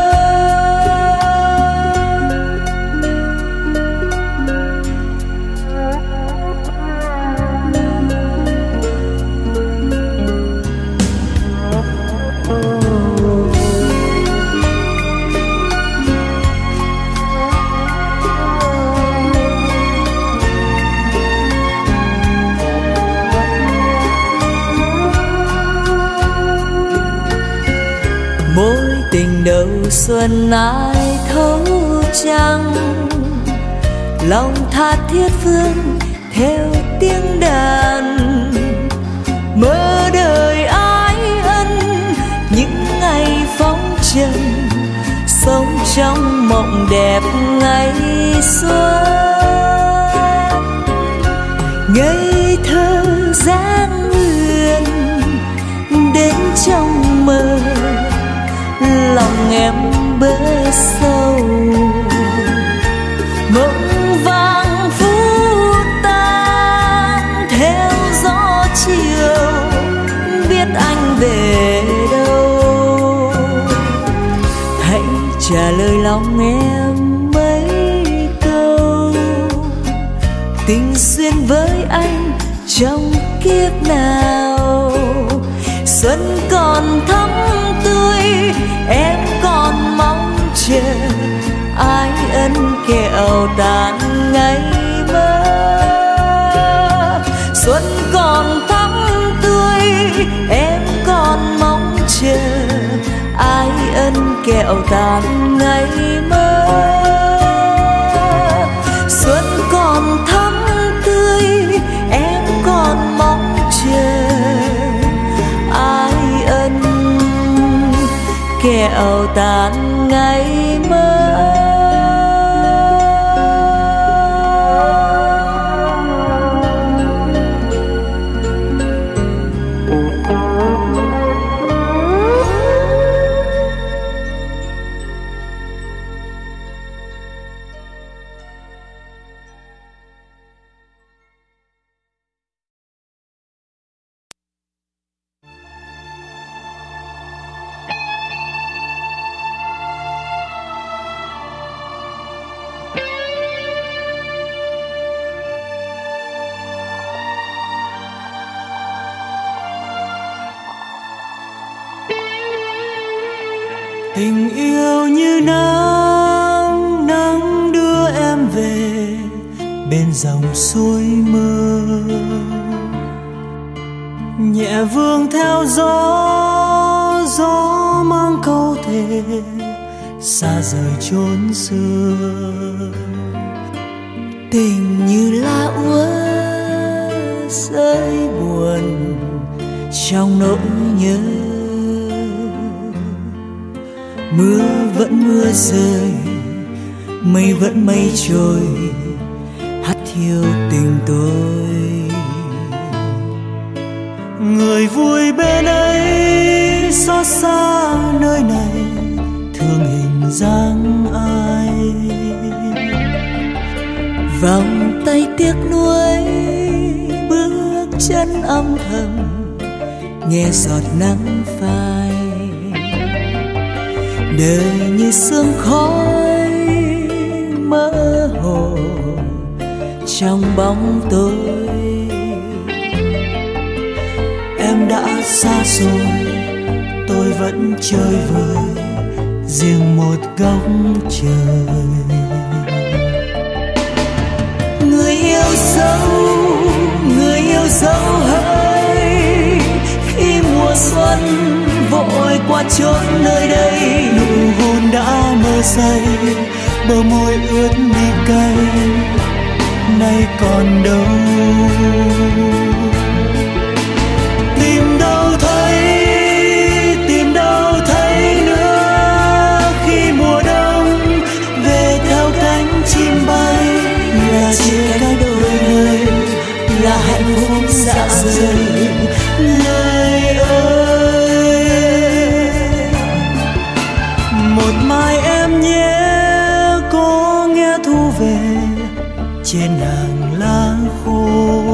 Mối tình đầu xuân ai thấu chăng, lòng tha thiết phương theo tiếng đàn. Mơ đời ái ân những ngày phong trần, sống trong mộng đẹp ngày xuân. Ngây thơ dáng huyền đến trong mơ, lòng em bơ sâu. Mộng vàng phút tan theo gió chiều, biết anh về đâu. Hãy trả lời lòng em mấy câu. Tình duyên với anh trong kiếp nào, xuân còn thắm tươi em còn mong chờ ai ân kẹo tàn ngày mơ. Xuân còn thắm tươi em còn mong chờ ai ân kẹo tàn ngày mơ. Xuân còn thắm tươi em còn mong chờ ai ân kẹo tàn ngày mơ. Tình yêu như nắng, nắng đưa em về bên dòng suối mơ. Nhẹ vương theo gió, gió mang câu thề xa rời chốn xưa. Tình như lá úa rơi buồn trong nỗi nhớ. Mưa vẫn mưa rơi, mây vẫn mây trôi, hắt hiu tình tôi. Người vui bên ấy xót xa nơi này, thương hình dáng ai. Vòng tay tiếc nuối bước chân âm thầm, nghe giọt nắng phai. Đời như sương khói mơ hồ trong bóng tối. Em đã xa rồi, tôi vẫn chơi vơi riêng một góc trời. Người yêu dấu hơi khi mùa xuân vội qua chốn nơi đây. Nụ hôn đã mơ say, bờ môi ướt mi cay, nay còn đâu. Tìm đâu thấy nữa khi mùa đông về theo cánh chim bay. Là chia cách đôi người, là hạnh phúc dã rời Người ơi, một mai em nhé có nghe thu về trên hàng lá khô.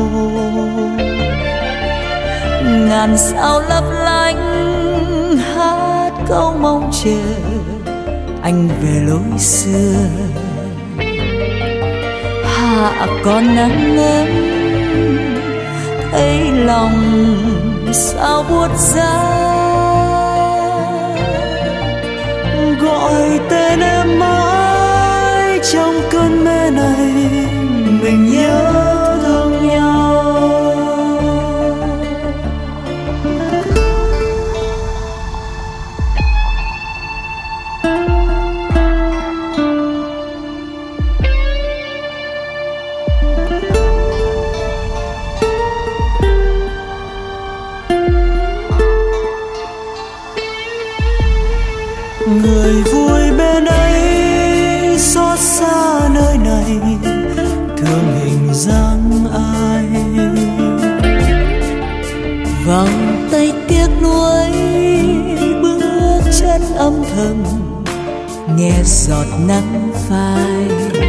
Ngàn sao lấp lánh hát câu mong chờ anh về lối xưa. Hạ còn nắng ấm thấy lòng sao buốt giá. Gọi tên em mãi trong cơn mê này, mình nhớ thương nhau. Người vui bên ấy xót xa nơi này, thương hình dáng ai. Vòng tay tiếc nuối bước chân âm thầm, nghe giọt nắng phai.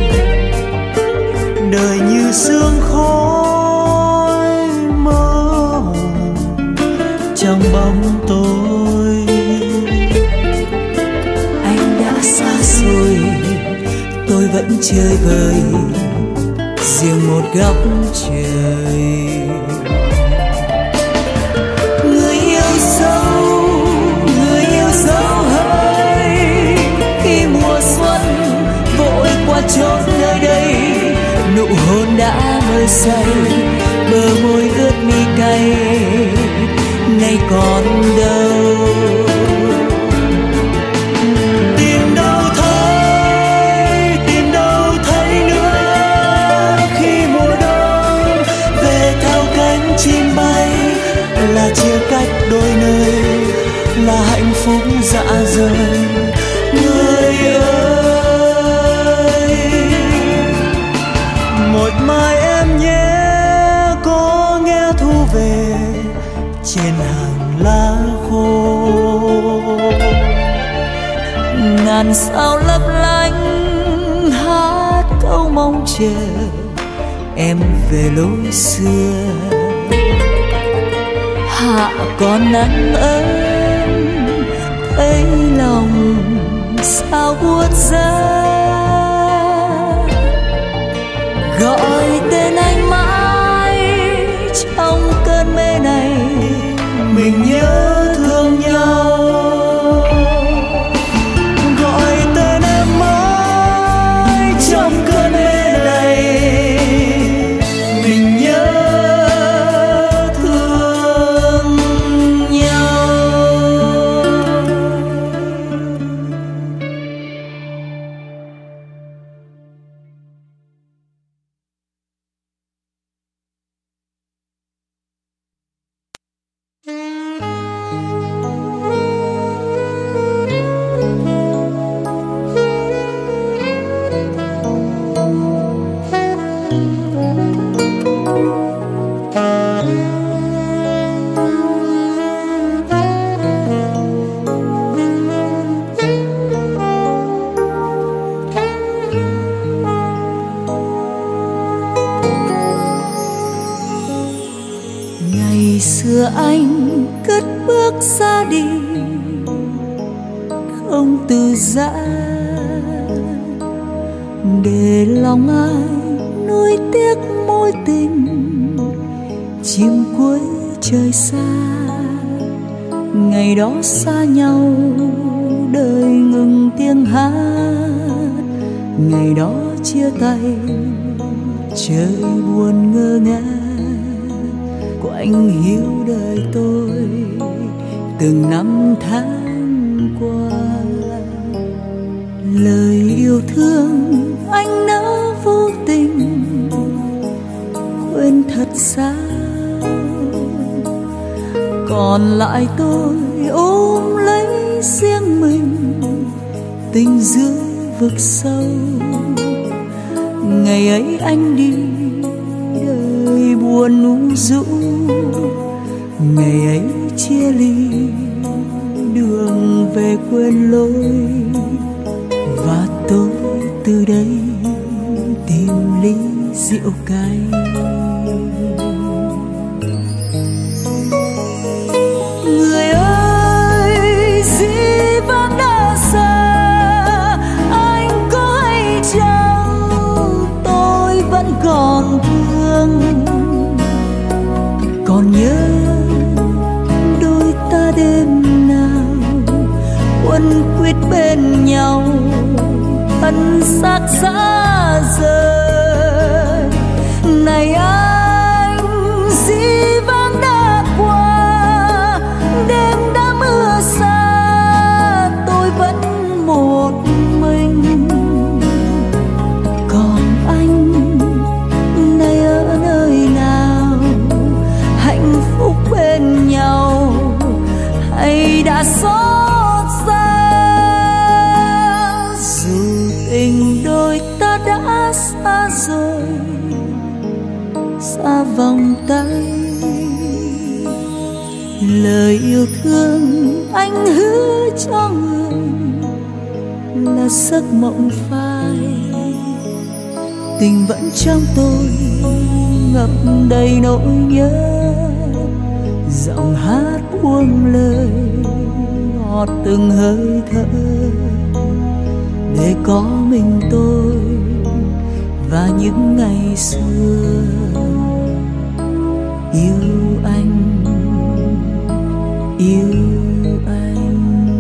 Đời như sương khói mơ hồ trong bóng tối. Anh đã xa rồi, tôi vẫn chơi vơi riêng một góc trời. Người yêu dấu hơi khi mùa xuân vội qua chốn nơi đây. Nụ hôn đã mơ say, bờ môi ướt mi cay, nay còn đâu. Tìm đâu thấy nữa khi mùa đông về theo cánh chim bay. Là chia cách đôi nơi, là hạnh phúc dã rời. Người ơi, một mai em nhé có nghe thu về trên hàng lá khô. Ngàn sao lấp lánh hát câu mong chờ em về lối xưa. Hạ còn nắng ấm thấy lòng sao buốt giá. Gọi tên anh mãi trong cơn mê này, mình nhớ thương nhau. Gọi tên em mãi trong cơn mê này, mình nhớ thương nhau. Ngày xưa anh cất bước ra đi không từ giã, để lòng ai nuối tiếc mối tình chim cuối trời xa. Ngày đó xa nhau đời ngừng tiếng hát, ngày đó chia tay trời buồn ngơ ngác của anh hiếu đời tôi từng năm tháng qua. Lời yêu thương anh nỡ vô tình quên thật sao, còn lại tôi ôm lấy riêng mình tình dưới vực sâu. Ngày ấy anh đi đời buồn u rũ, ngày ấy chia ly đường về quên lối, và tôi từ đây tìm ly rượu cay. Người ơi, dĩ vãng đã xa, anh có hay chăng tôi vẫn còn thương, còn nhớ đôi ta đêm nào quấn quýt bên nhau, thân xác xa rời. Này anh, dĩ vãng đã qua, đêm đã mưa xa, tôi vẫn một mình. Còn anh, nay ở nơi nào, hạnh phúc bên nhau hay đã xót xa? Dù tình đôi ta đã xa rồi, xa vòng tay, lời yêu thương anh hứa cho người là giấc mộng phai. Tình vẫn trong tôi ngập đầy nỗi nhớ, giọng hát buông lời ngọt từng hơi thở, để có mình tôi và những ngày xưa. Yêu anh, yêu anh.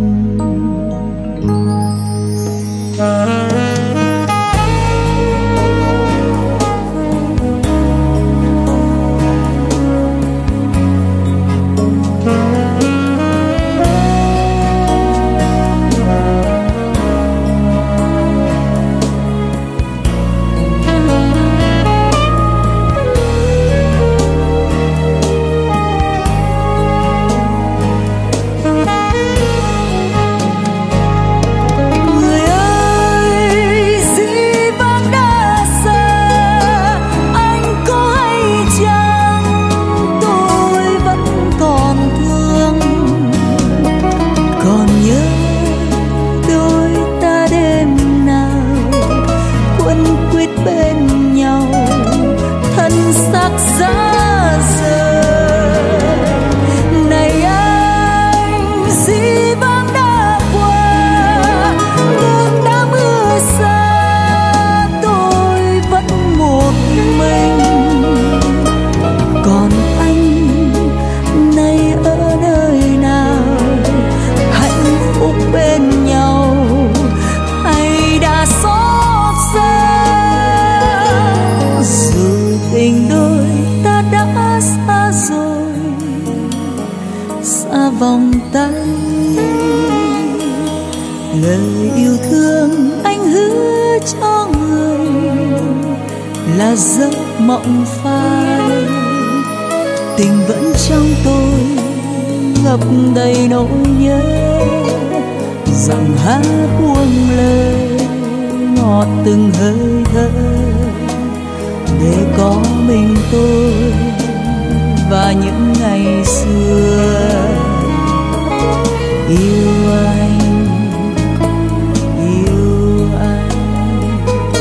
Vòng tay, lời yêu thương anh hứa cho người là giấc mộng phai. Tình vẫn trong tôi ngập đầy nỗi nhớ, giọng hát buông lời ngọt từng hơi thở, để có mình tôi và những ngày xưa. Yêu anh, yêu anh.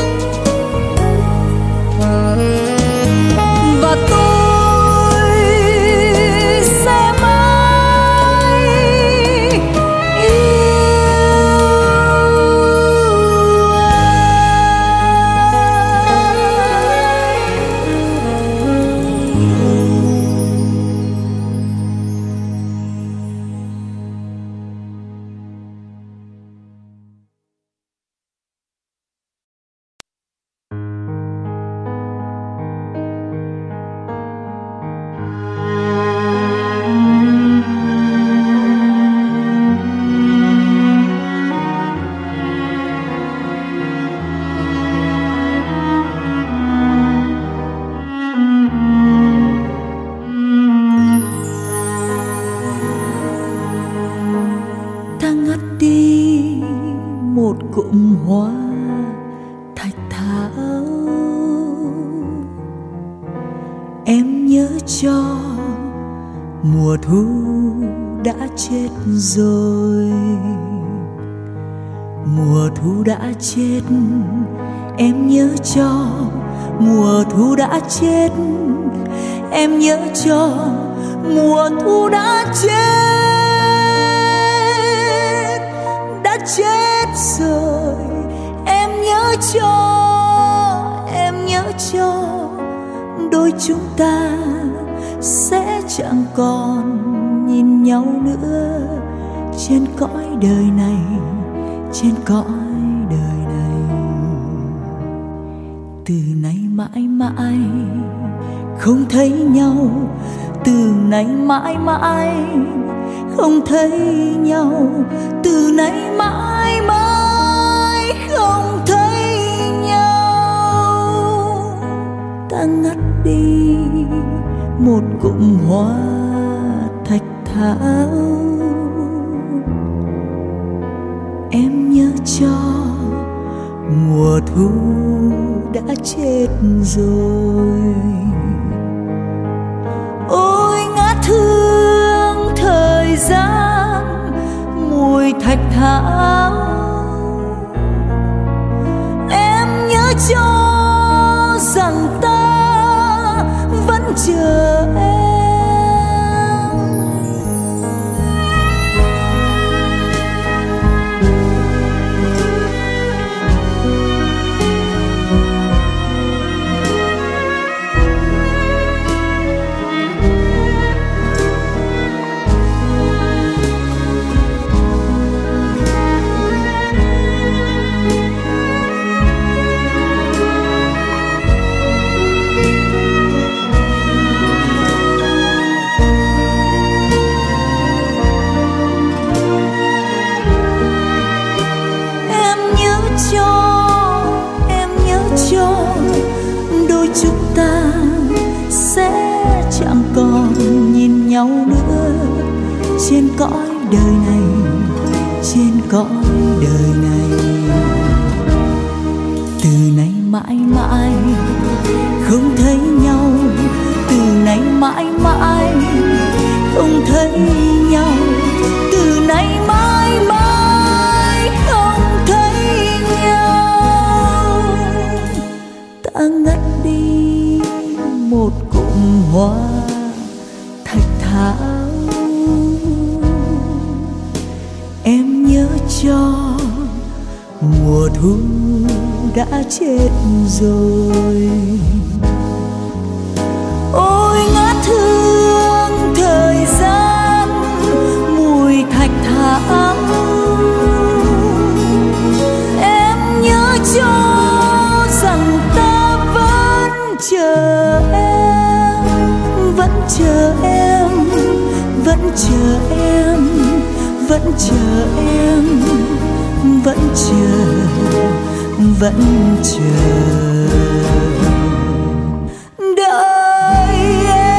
Và tôi sẽ mãi yêu cụm hoa thạch thảo. Em nhớ cho mùa thu đã chết rồi. Mùa thu đã chết, em nhớ cho. Mùa thu đã chết, em nhớ cho. Mùa thu đã chết rồi. Em nhớ cho, em nhớ cho. Đôi chúng ta sẽ chẳng còn nhìn nhau nữa trên cõi đời này, trên cõi đời này. Từ nay mãi mãi không thấy nhau, từ nay mãi mãi không thấy nhau, từ nay mãi mãi không thấy nhau. Ta ngắt đi một cụm hoa thạch thảo, em nhớ cho. Mùa thu đã chết rồi. Ôi ngát hương thời gian, mùi thạch thảo, em nhớ cho rằng ta vẫn chờ em. Trên cõi đời này, trên cõi đời này. Từ nay mãi mãi không thấy nhau, từ nay mãi mãi không thấy nhau, từ nay mãi mãi không thấy nhau. Ta ngắt đi một cụm hoa thạch thảo, em nhớ cho. Mùa thu đã chết rồi. Ôi ngát hương thời gian, mùi thạch thảo, em nhớ cho rằng ta vẫn chờ em, vẫn chờ em, vẫn chờ em, vẫn chờ em, vẫn chờ, vẫn chờ đợi em.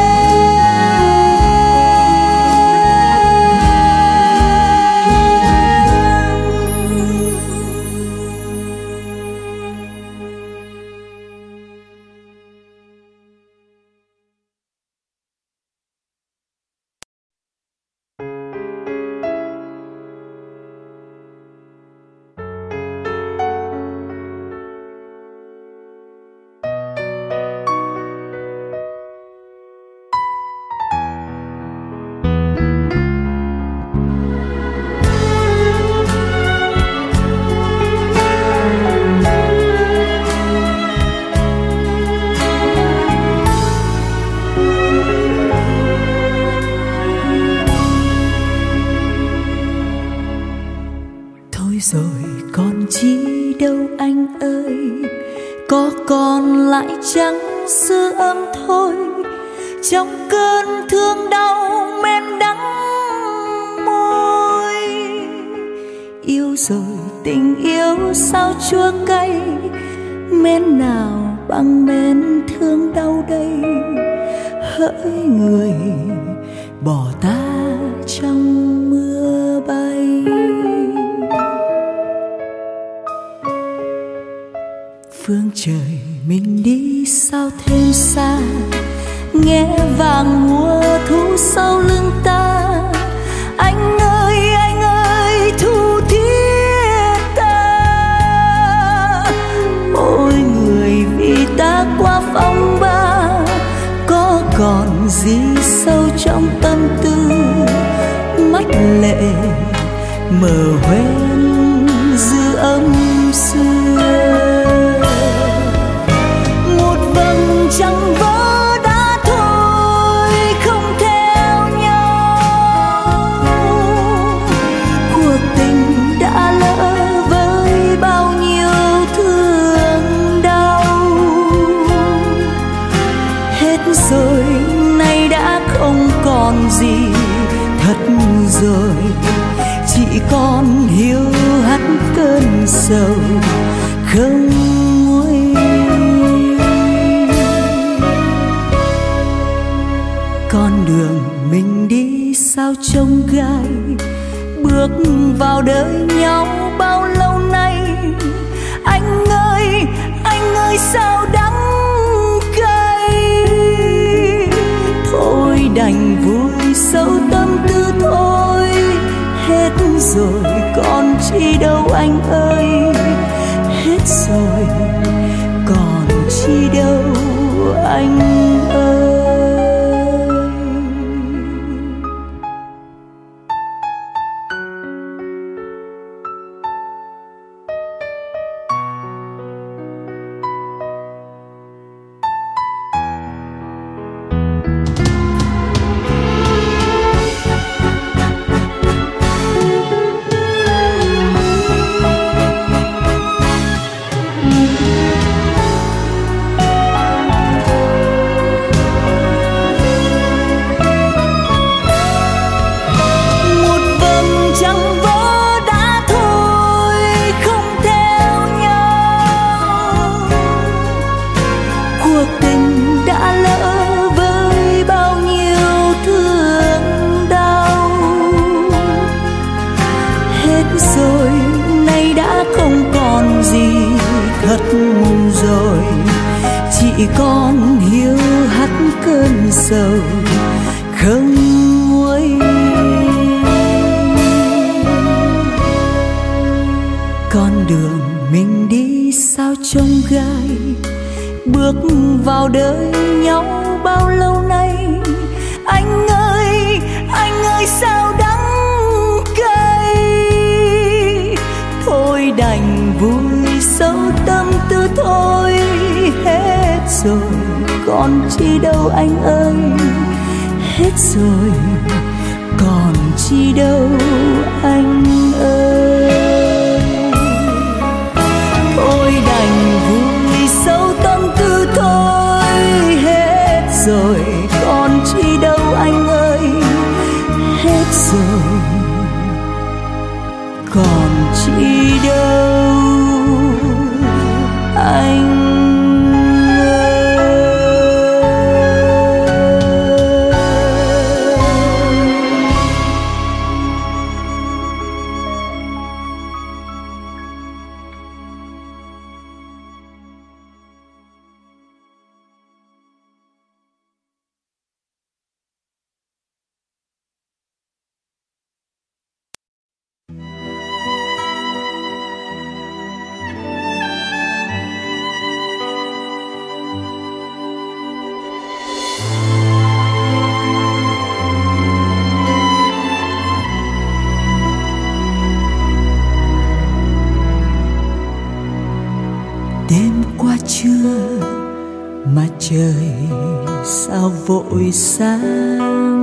Rồi còn chi đâu anh ơi, có còn lại chẳng sự ấm thôi. Trong cơn thương đau men đắng môi, yêu rồi tình yêu sao chua cay. Men nào bằng men thương đau đây, hỡi người bỏ ta trong mưa bay. Phương trời mình đi sao thêm xa, nghe vàng mùa thu sau lưng sâu trong tâm tư, mắt lệ mờ hoen dư âm xưa. Một vầng trăng vỡ đã thôi không theo nhau, cuộc tình đã lỡ với bao nhiêu thương đau. Hết rồi nay đã không còn gì thật rồi, chỉ còn hiu hắt cơn sầu không nguôi. Con đường mình đi sao trông gai, bước vào đời nhau bao lâu nay. Anh ơi sao đắng cay. Thôi đành vui sâu tâm tư thôi, hết rồi còn chi đâu anh ơi. Hết rồi còn chi đâu anh ơi. Rồi chỉ còn hiu hắt cơn sầu không nguôi. Con đường mình đi sao trông gai, bước vào đời nhau bao lâu nay. Anh ơi sao đắng cay. Thôi đành vui sâu tâm tư thôi, hết rồi còn chi đâu anh ơi. Hết rồi còn chi đâu anh ơi. Thôi đành vui sâu tâm tư thôi, hết rồi còn chi đâu anh ơi. Hết rồi còn chi đâu anh. Mà trời sao vội sáng,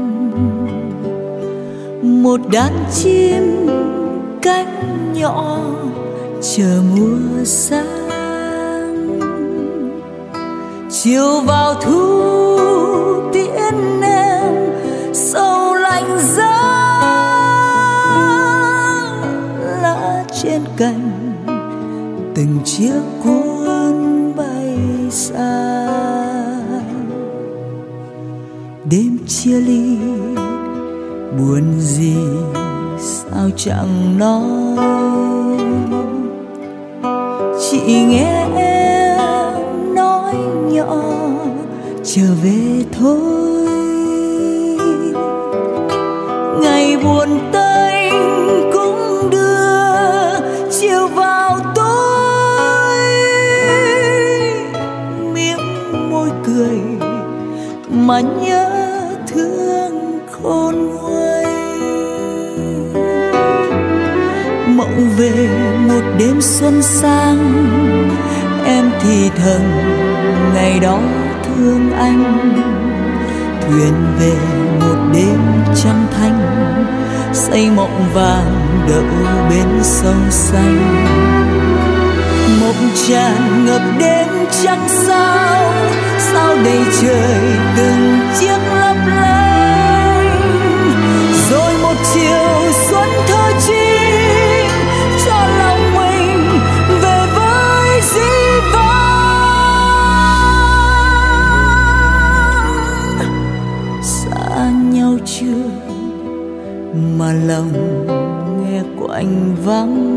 một đàn chim cánh nhỏ chờ mùa sáng. Chiều vào thu tiễn em sầu lạnh giá, lá trên cành từng chiếc cuốn bay xa. Đêm chia ly buồn gì sao chẳng nói, chỉ nghe em nói nhỏ trở về thôi. Ngày buồn tênh cũng đưa chiều vào tối, miếng môi cười mà nhớ thương mộng về một đêm xuân sang, em thì thầm ngày đó thương anh. Thuyền về một đêm trăng thanh, xây mộng vàng đậu bên sông xanh. Mộng tràn ngập đêm trăng sao, sao đầy trời từng chiếc lấp lánh. Rồi một chiều xuân thơ chi cho lòng mình về với dĩ vãng. Xa nhau chưa mà lòng nghe quạnh vắng,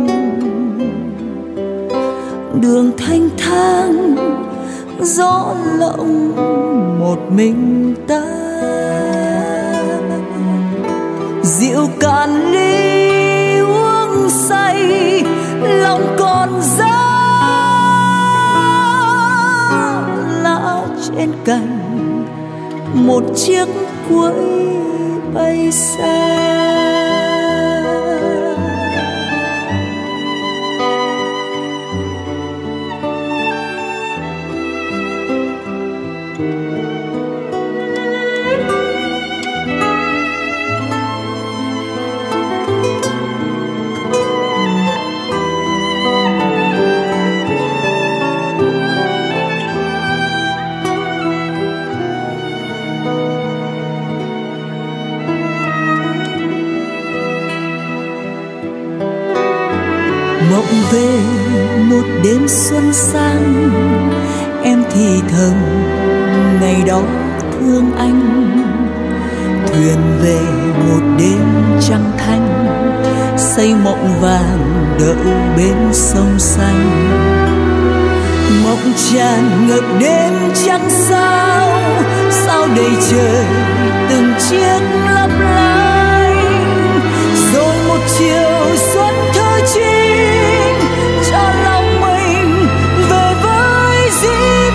đường thanh thang gió lộng một mình ta. Rượu cạn ly uống say, lòng còn giá lá trên cành, một chiếc cuối bay xa. Mộng về một đêm xuân sang, em thì thầm ngày đó thương anh. Thuyền về một đêm trăng thanh, xây mộng vàng đậu bên sông xanh. Mộng tràn ngập đêm trăng sao, sao đầy trời từng chiếc lấp lánh. Rồi một chiều xuân thơ chi cho lòng mình về với dĩ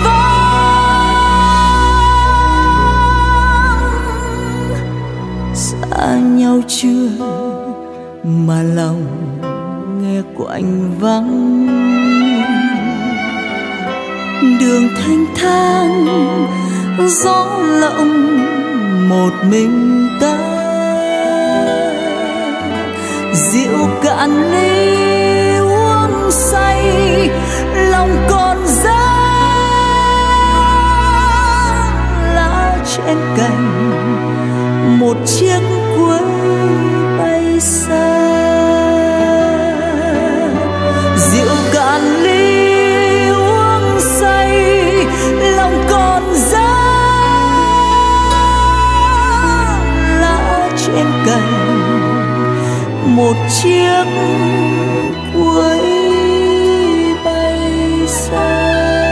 vãng. Xa nhau chưa mà lòng nghe quạnh vắng, đường thanh thang gió lộng một mình ta. Rượu cạn ly uống say, lòng còn giá lá trên cành, một chiếc cuối bay xa. Rượu cạn ly uống say, lòng còn giá lá trên cành, một chiếc cuối bay xa.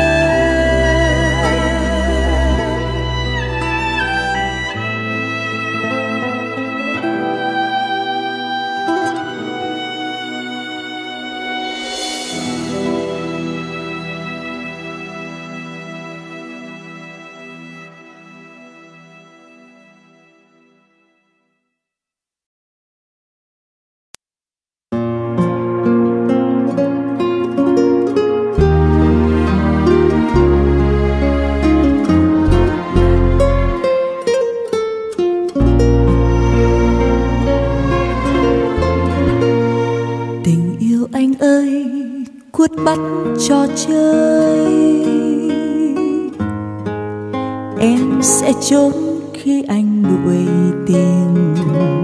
Quất bắt trò chơi, em sẽ trốn khi anh đuổi tìm.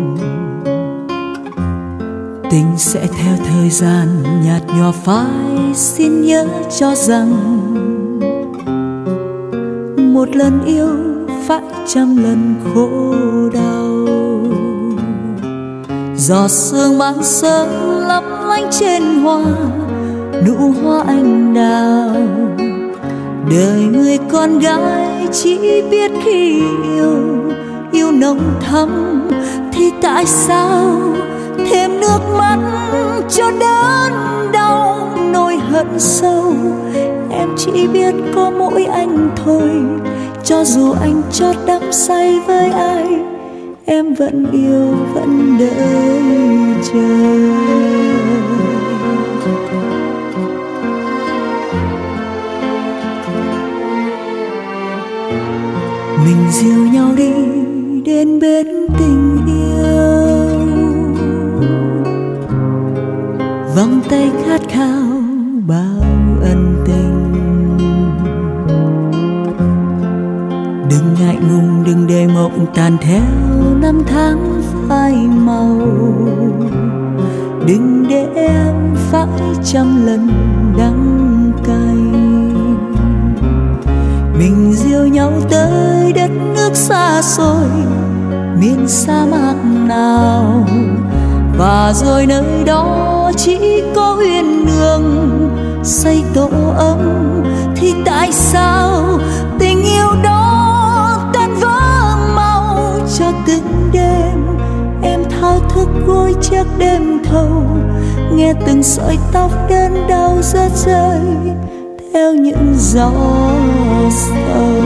Tình sẽ theo thời gian nhạt nhòa phai, xin nhớ cho rằng một lần yêu phải trăm lần khổ đau. Giọt sương ban sớm lấp lánh trên hoa, nụ hoa anh đào. Đời người con gái chỉ biết khi yêu, yêu nồng thắm thì tại sao thêm nước mắt cho đớn đau nỗi hận sâu. Em chỉ biết có mỗi anh thôi, cho dù anh chót đắm say với ai, em vẫn yêu vẫn đợi chờ. dìu nhau đi đến bên tình yêu, vòng tay khát khao bao ân tình. Đừng ngại ngùng, đừng để mộng tàn theo năm tháng phai màu, đừng để em phải trăm lần đắng cay. Mình dìu nhau tới đất nước xa xôi, miền sa mạc nào, và rồi nơi đó chỉ có uyên ương xây tổ ấm. Thì tại sao tình yêu đó tan vỡ mau cho từng đêm em thao thức gối chiếc đêm thâu, nghe từng sợi tóc đơn đau rớt rơi theo những gió sâu.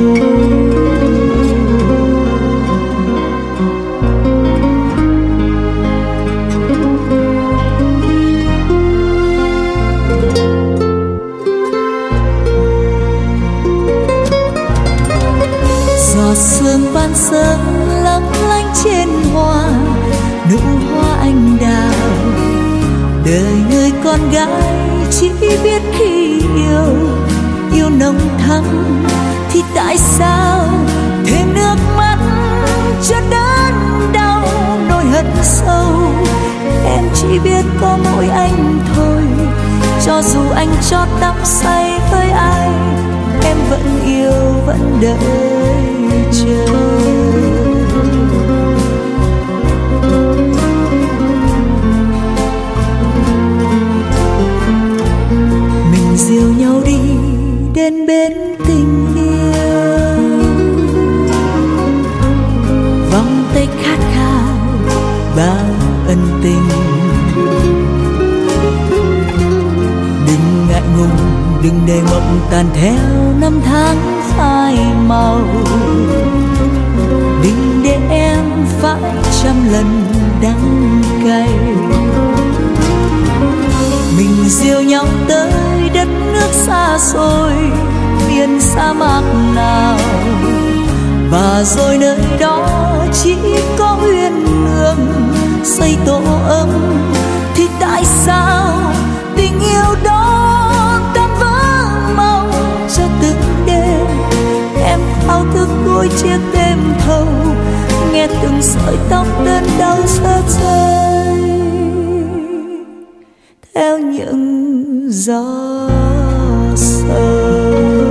Giọt sương ban sớm lấp lánh trên hoa, nụ hoa anh đào. Đời người con gái chỉ biết khi yêu, yêu nồng thắm. Thì tại sao thêm nước mắt cho đớn đau nỗi hận sâu? Em chỉ biết có mỗi anh thôi, cho dù anh cho tắm say với ai, em vẫn yêu vẫn đợi chờ. Mình dìu nhau đi đến bên tình yêu, vòng tay khát khao bao ân tình. Đừng ngại ngùng, đừng để mộng tàn theo năm tháng phai màu, đừng để em phải trăm lần đắng cay. Mình dìu nhau tới đất nước xa xôi, miền sa mạc nào, và rồi nơi đó chỉ có uyên ương xây tổ ấm. Thì tại sao tình yêu đó tan vỡ mau cho từng đêm em thao thức gối chiếc đêm thâu, nghe từng sợi tóc đơn đau rớt rơi theo những gió sâu.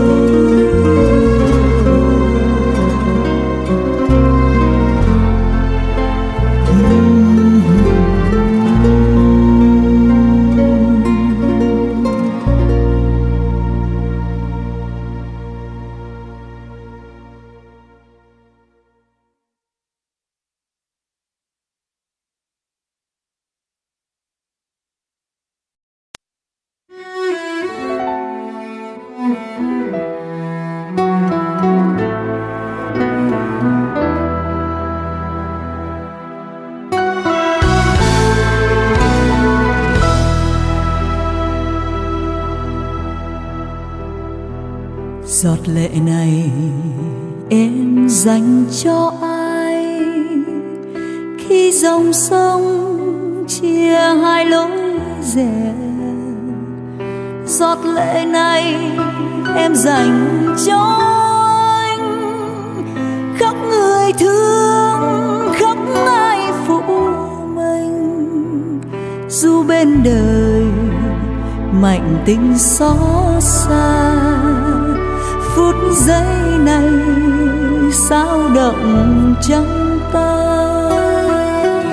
Giọt lệ này em dành cho ai khi dòng sông chia hai lối rẽ? Giọt lệ này em dành cho anh, khóc người thương, khóc ai phụ mình. Dù bên đời mạnh tình xót xa, phút giây này sao động trong tay.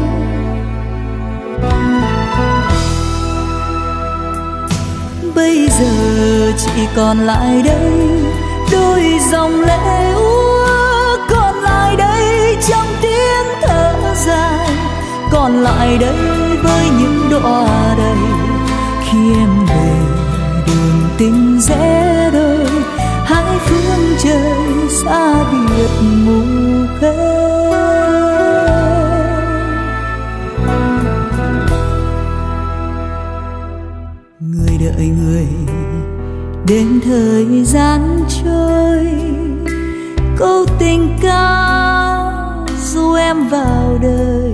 Bây giờ chỉ còn lại đây đôi dòng lệ úa, còn lại đây trong tiếng thở dài, còn lại đây với những đóa đầy khi em về đường tình rẽ đôi, hai phương trời xa biệt mù khê. Người đợi người đến thời gian trôi, câu tình ca em vào đời.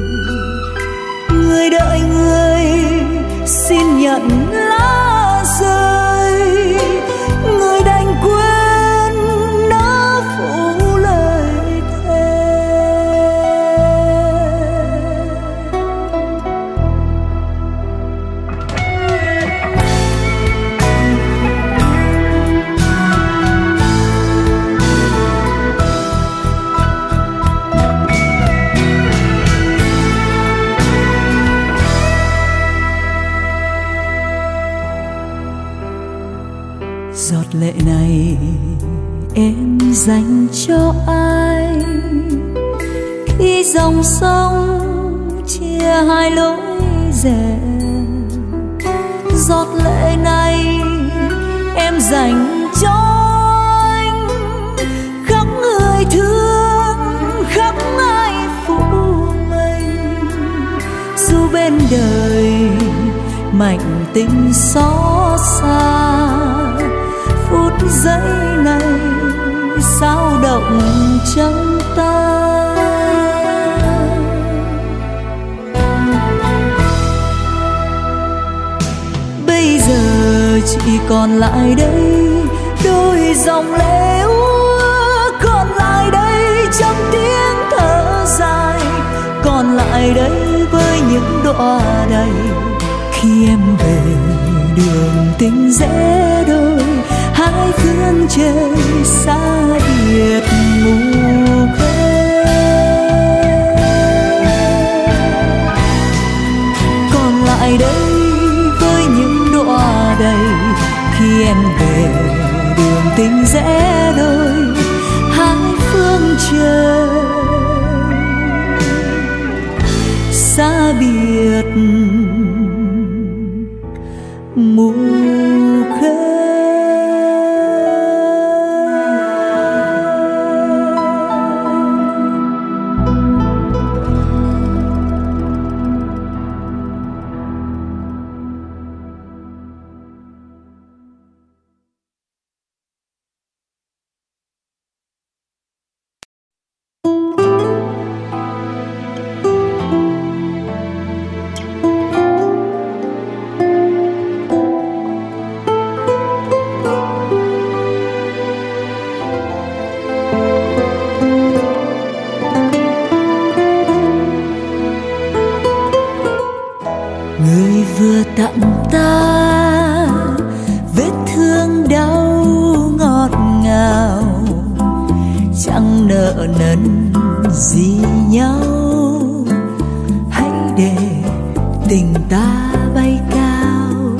Người đợi người xin nhận lá rơi, người đành quên đã phủ lời thề. Giọt lệ này em dành cho ai khi dòng sông chia hai lối rẽ. Giọt lệ này em dành cho anh, khắp người thương, khắp ai phụ mình. Dù bên đời mạnh tình xót xa, phút giây này sao động trong ta. Bây giờ chỉ còn lại đây đôi dòng lệ úa, còn lại đây trăm tiếng thở dài, còn lại đây với những đóa đầy. Khi em về đường tình rẽ đôi, hai phương trời xa biệt mù khê. Còn lại đây với những đóa đầy, khi em về đường tình rẽ đôi, hai phương trời xa biệt mù khê. Người vừa tặng ta vết thương đau ngọt ngào, chẳng nợ nần gì nhau. Hãy để tình ta bay cao,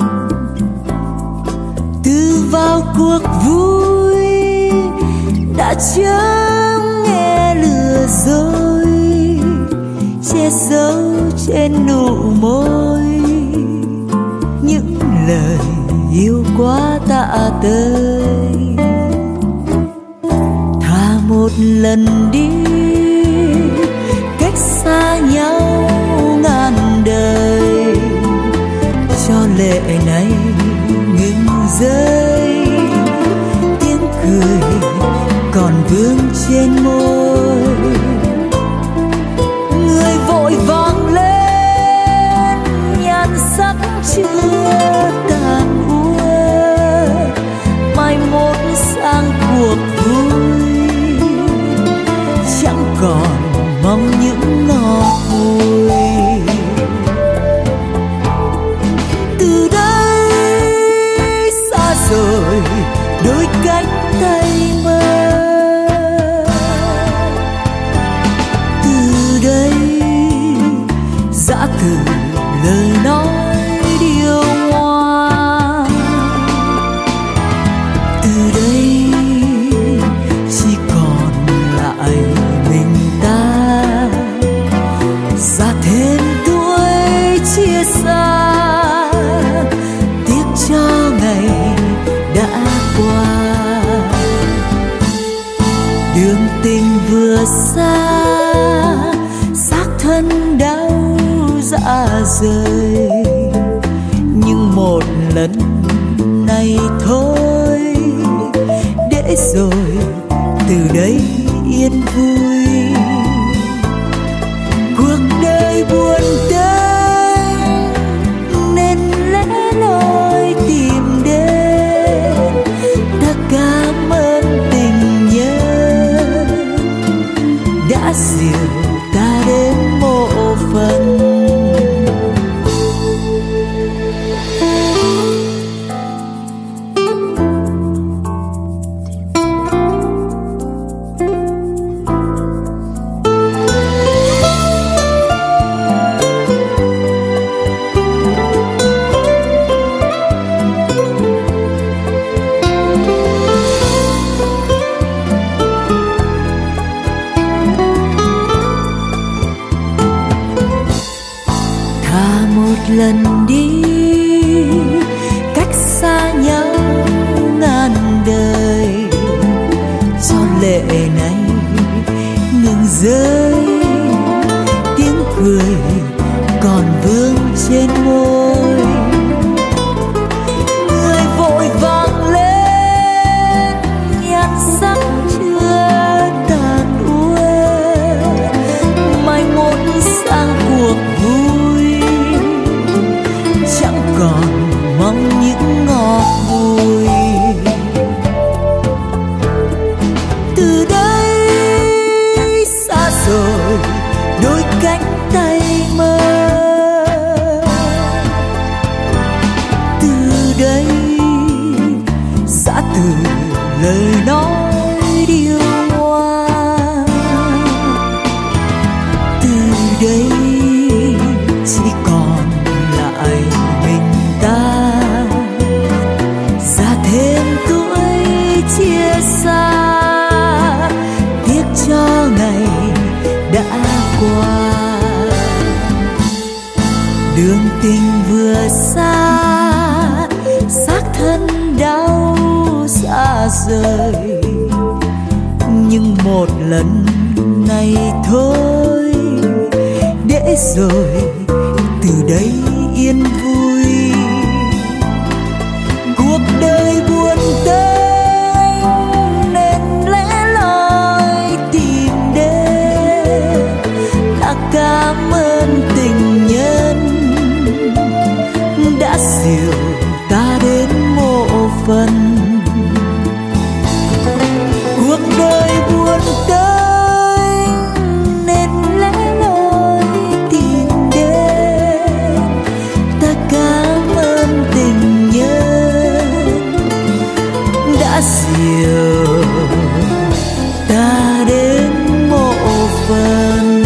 từ vào cuộc vui đã chớm nghe lừa dối, che giấu trên nụ môi những lời yêu quá tạ tơi. Thà một lần đi cách xa nhau ngàn đời, cho lệ này ngừng rơi. Tiếng cười còn vương trên môi, người vội vàng lên nhan sắc chưa tàn úa, mai mốt sang cuộc vui chẳng còn mong những ngọt bùi. Từ đây xa rồi đôi cánh tay mơ, từ đây giã từ lời nói điều ngoan. Từ đây chỉ còn lại mình ta, già thêm tuổi chia xa, tiếc cho ngày đã qua. Đường tình vừa xa, xác thân đau rã rời, nhưng một lần này thôi, để rồi từ đây yên vui. lần đi cách xa nhau ngàn đời, cho lệ này ngừng rơi, tiếng cười còn vương trên môi. Người vội vàng lên nhan sắc chưa tàn úa, mai một sang cuộc vui, chẳng còn mong những ngọt bùi. Từ đây xa rồi đôi cánh tay mơ, từ đây xa từ lời nói điêu hoa, từ đây chỉ còn lại mình ta, già thêm tuổi chia xa, tiếc cho ngày đã qua. Đường tình vừa xa, xác thân đau xa rời, nhưng một lần này thôi, để rồi từ đây yên vui. Cuộc đời buồn tênh nên lẽ loi tìm đến, đã cảm ơn tình nhân đã dìu ta đến mộ phần. Cuộc đời buồn tênh nên lẽ loi tìm đến, ta cảm ơn tình nhân đã dìu ta đến mộ phần.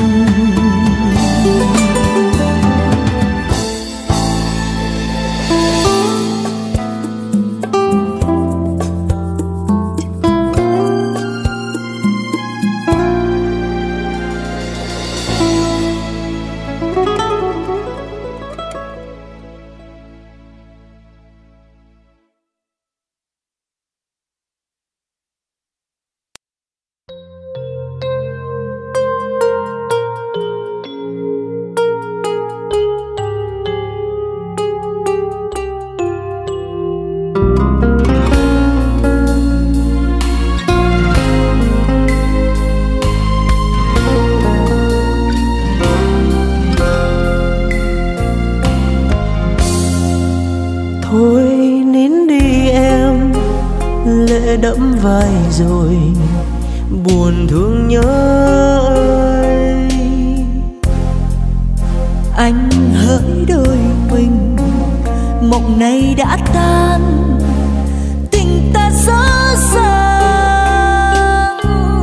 Thôi nín đi em, lệ đẫm vai rồi, buồn thương nhớ ơi. Anh hỡi đôi mình, mộng này đã tan, tình ta rõ ràng.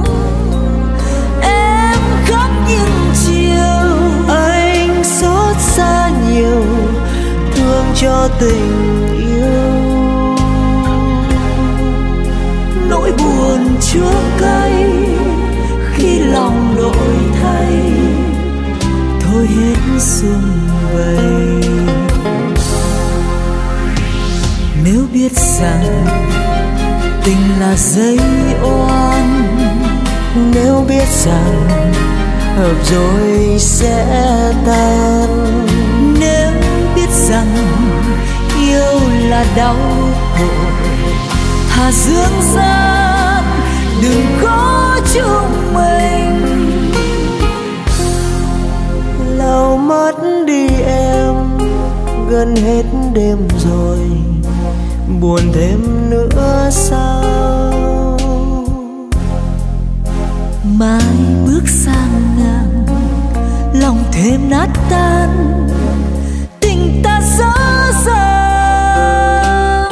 Em khóc những chiều, Anh xót xa nhiều, thương cho tình yêu. nỗi buồn chua cay khi lòng đổi thay, thôi hết sum vầy. Nếu biết rằng tình là dây oan, nếu biết rằng hợp rồi sẽ tan, nếu biết rằng yêu là đau khổ, thà dương gian đừng có chung mình. lau mắt đi em, gần hết đêm rồi, buồn thêm nữa sao? Mai bước sang ngang, lòng thêm nát tan, tình ta rõ ràng.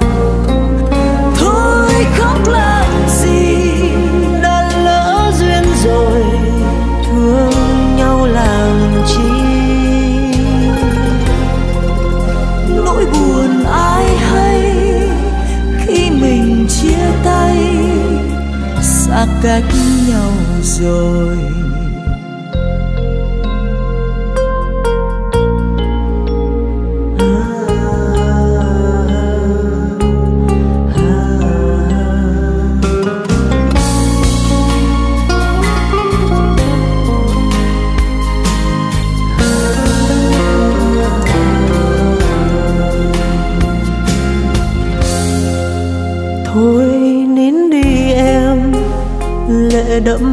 Thôi khóc làm gì, đã lỡ duyên rồi, thương nhau làm chi? nỗi buồn ai hay khi mình chia tay, xa cách nhau rồi.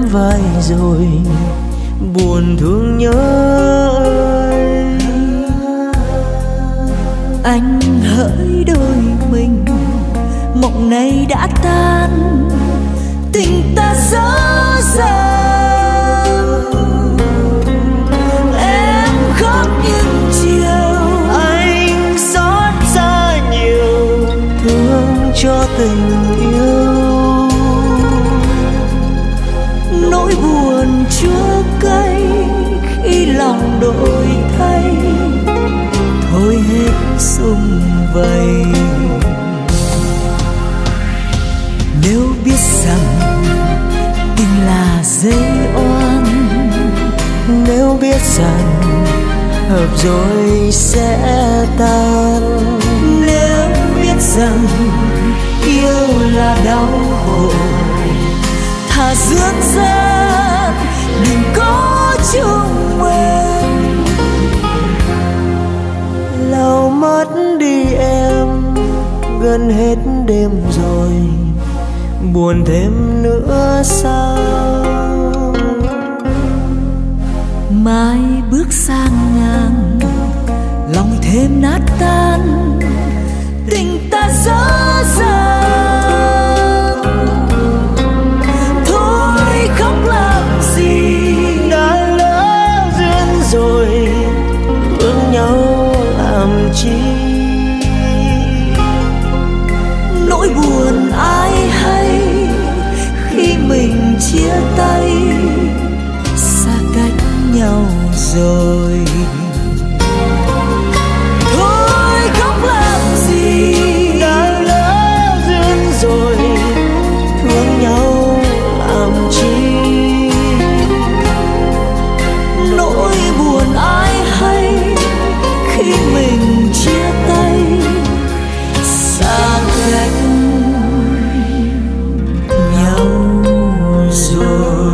vai rồi buồn thương nhớ ơi. Anh hỡi đôi mình, mộng này đã tan, tình ta dở dang. Em khóc những chiều, anh xót xa nhiều, thương cho tình yêu. nỗi buồn chua cay khi lòng đổi thay, thôi hết sum vầy. Nếu biết rằng tình là dây oan, nếu biết rằng hợp rồi sẽ tan, nếu biết rằng yêu là đau khổ, thà dương gian đừng có chung mình. lâu mất đi em, gần hết đêm rồi, buồn thêm nữa sao? Mai bước sang ngang, lòng thêm nát tan, tình ta dở dang. Thôi khóc làm gì, đã lỡ duyên rồi, thương nhau làm chi? nỗi buồn ai hay khi mình chia tay, xa cách nhau rồi. Thôi khóc làm gì, đã lỡ duyên rồi, thương nhau làm chi? nỗi buồn ai hay khi mình chia tay, xa cách nhau rồi.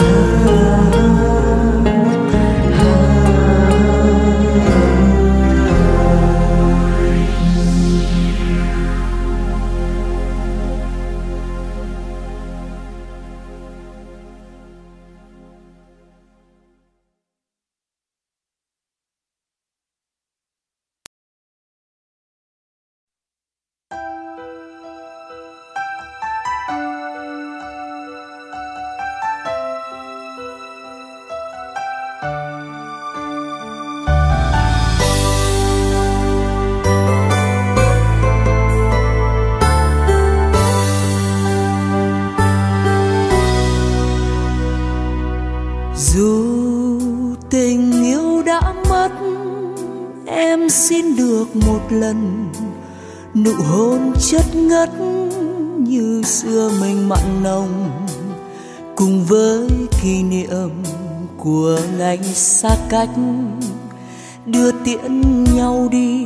Dù tình yêu đã mất, em xin được một lần nụ hôn chất ngất như xưa mình mặn nồng, cùng với kỷ niệm của ngày xa cách đưa tiễn nhau đi.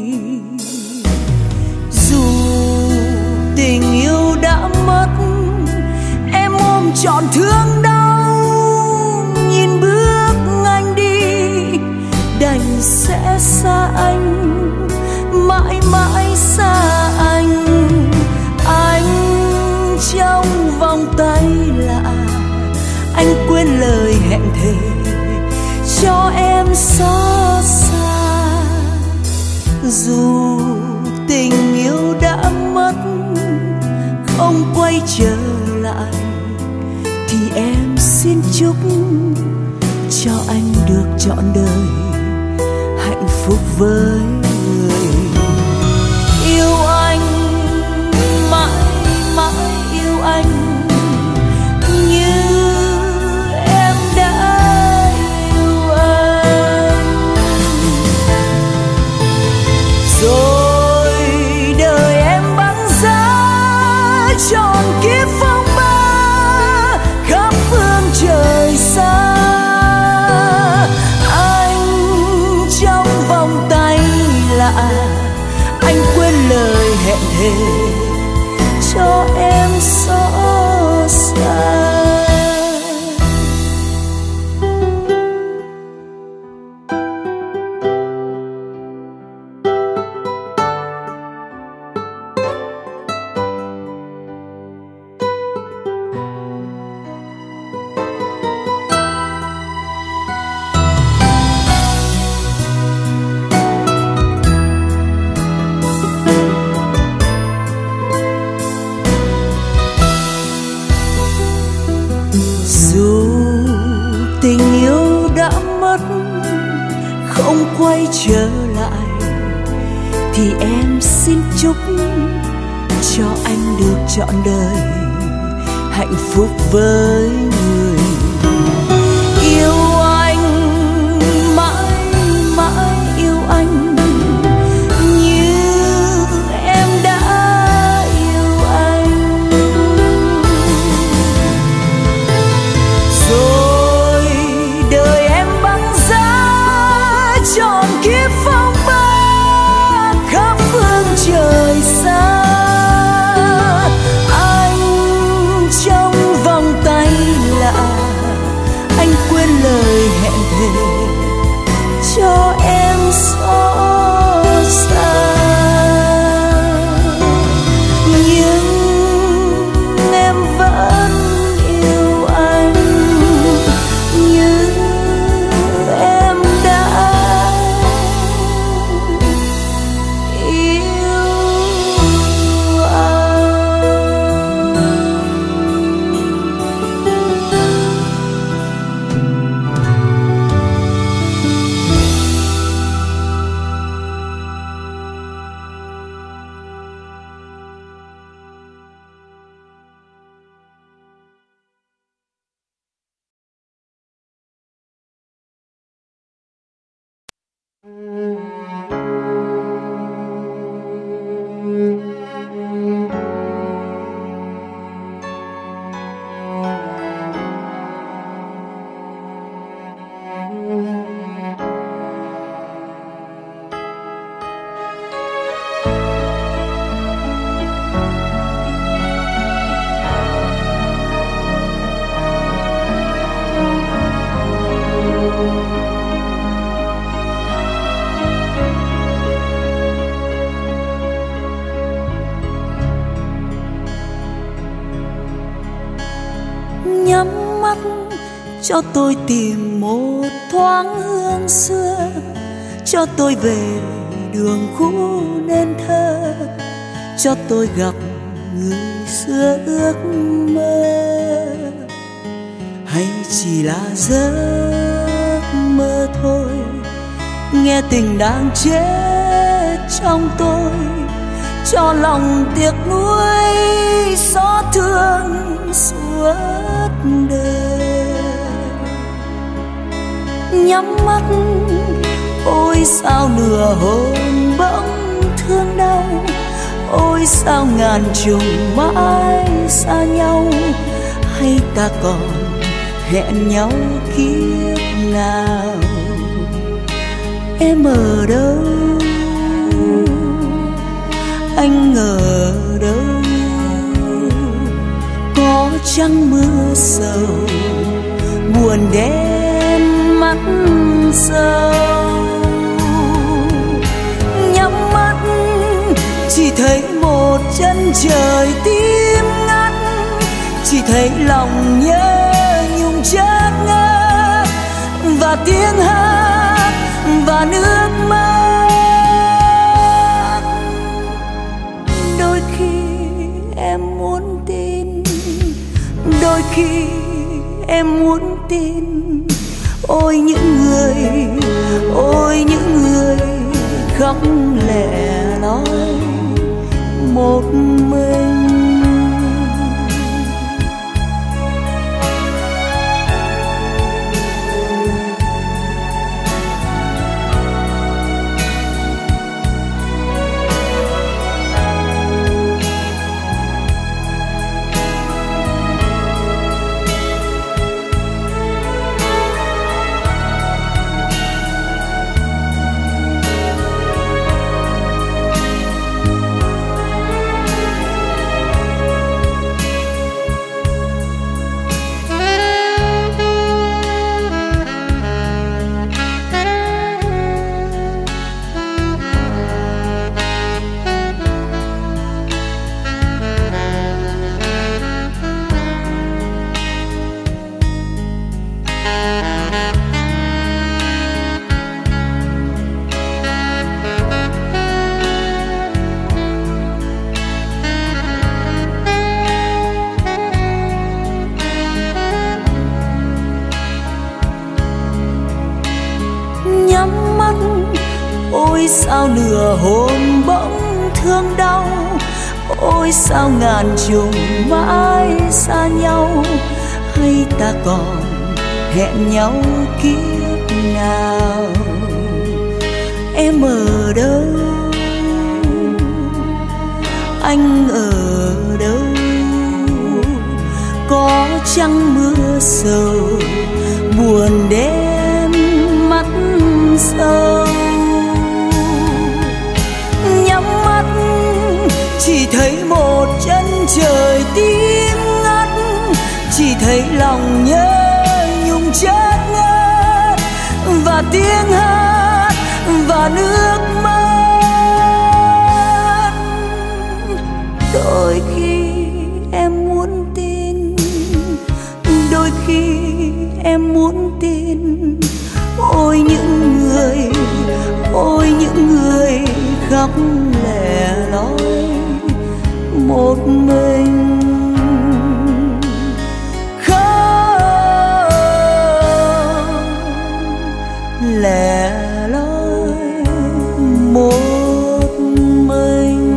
Dù tình yêu đã mất, em ôm trọn thương đau, nhìn bước anh đi đành sẽ xa anh, mãi mãi xa anh. Anh trong vòng tay lạ, anh quên lời hẹn thề cho em xót xa. Dù tình yêu đã mất, không quay trở lại, thì em xin chúc cho anh được trọn đời hạnh phúc với người yêu anh, mãi mãi yêu anh như em đã yêu anh. Rồi đời em băng giá tròn kiếp phong ba khắp phương trời xa. Anh trong vòng tay lạ, không quay trở lại thì em xin chúc cho anh được trọn đời hạnh phúc với người yêu anh, mãi mãi yêu anh như em đã yêu anh. Rồi đời em băng giá trọn kiếp phong ba khắp phương trời xa. Anh quên lời hẹn thề cho em xót xa, nhưng em vẫn yêu anh như em đã yêu anh. Nhắm mắt cho tôi tìm một thoáng hương xưa, cho tôi về đường cũ nên thơ, cho tôi gặp người xưa ước mơ. Hay chỉ là giấc mơ thôi, nghe tình đang chết trong tôi, cho lòng tiếc nuối xót thương suốt đời. Nhắm mắt ôi sao nửa hồn bỗng thương đau, ôi sao ngàn trùng mãi xa nhau. Hay ta còn hẹn nhau kiếp nào? Em ở đâu, anh ở đâu? Có chăng mưa sầu buồn đen mắt sâu? Nhắm mắt chỉ thấy một chân trời tím ngắt, chỉ thấy lòng nhớ nhung chợt ngất, và tiếng hát và nước mắt. Đôi khi em muốn tin, đôi khi em muốn tin. Ôi những người khóc lẻ loi một mình. Ôi sao nửa hôn bỗng thương đau, ôi sao ngàn trùng mãi xa nhau. Hay ta còn hẹn nhau kiếp nào? Em ở đâu, anh ở đâu? Có chăng mưa sầu buồn đêm mắt sâu? Nhắm mắt chỉ thấy một chân trời tím ngắt, chỉ thấy lòng nhớ nhung chết ngất, và tiếng hát và nước mắt. Đôi khi em muốn tin, đôi khi em muốn tin. Ôi những người, ôi những người khóc lẻ loi một mình, khóc lẻ loi một mình.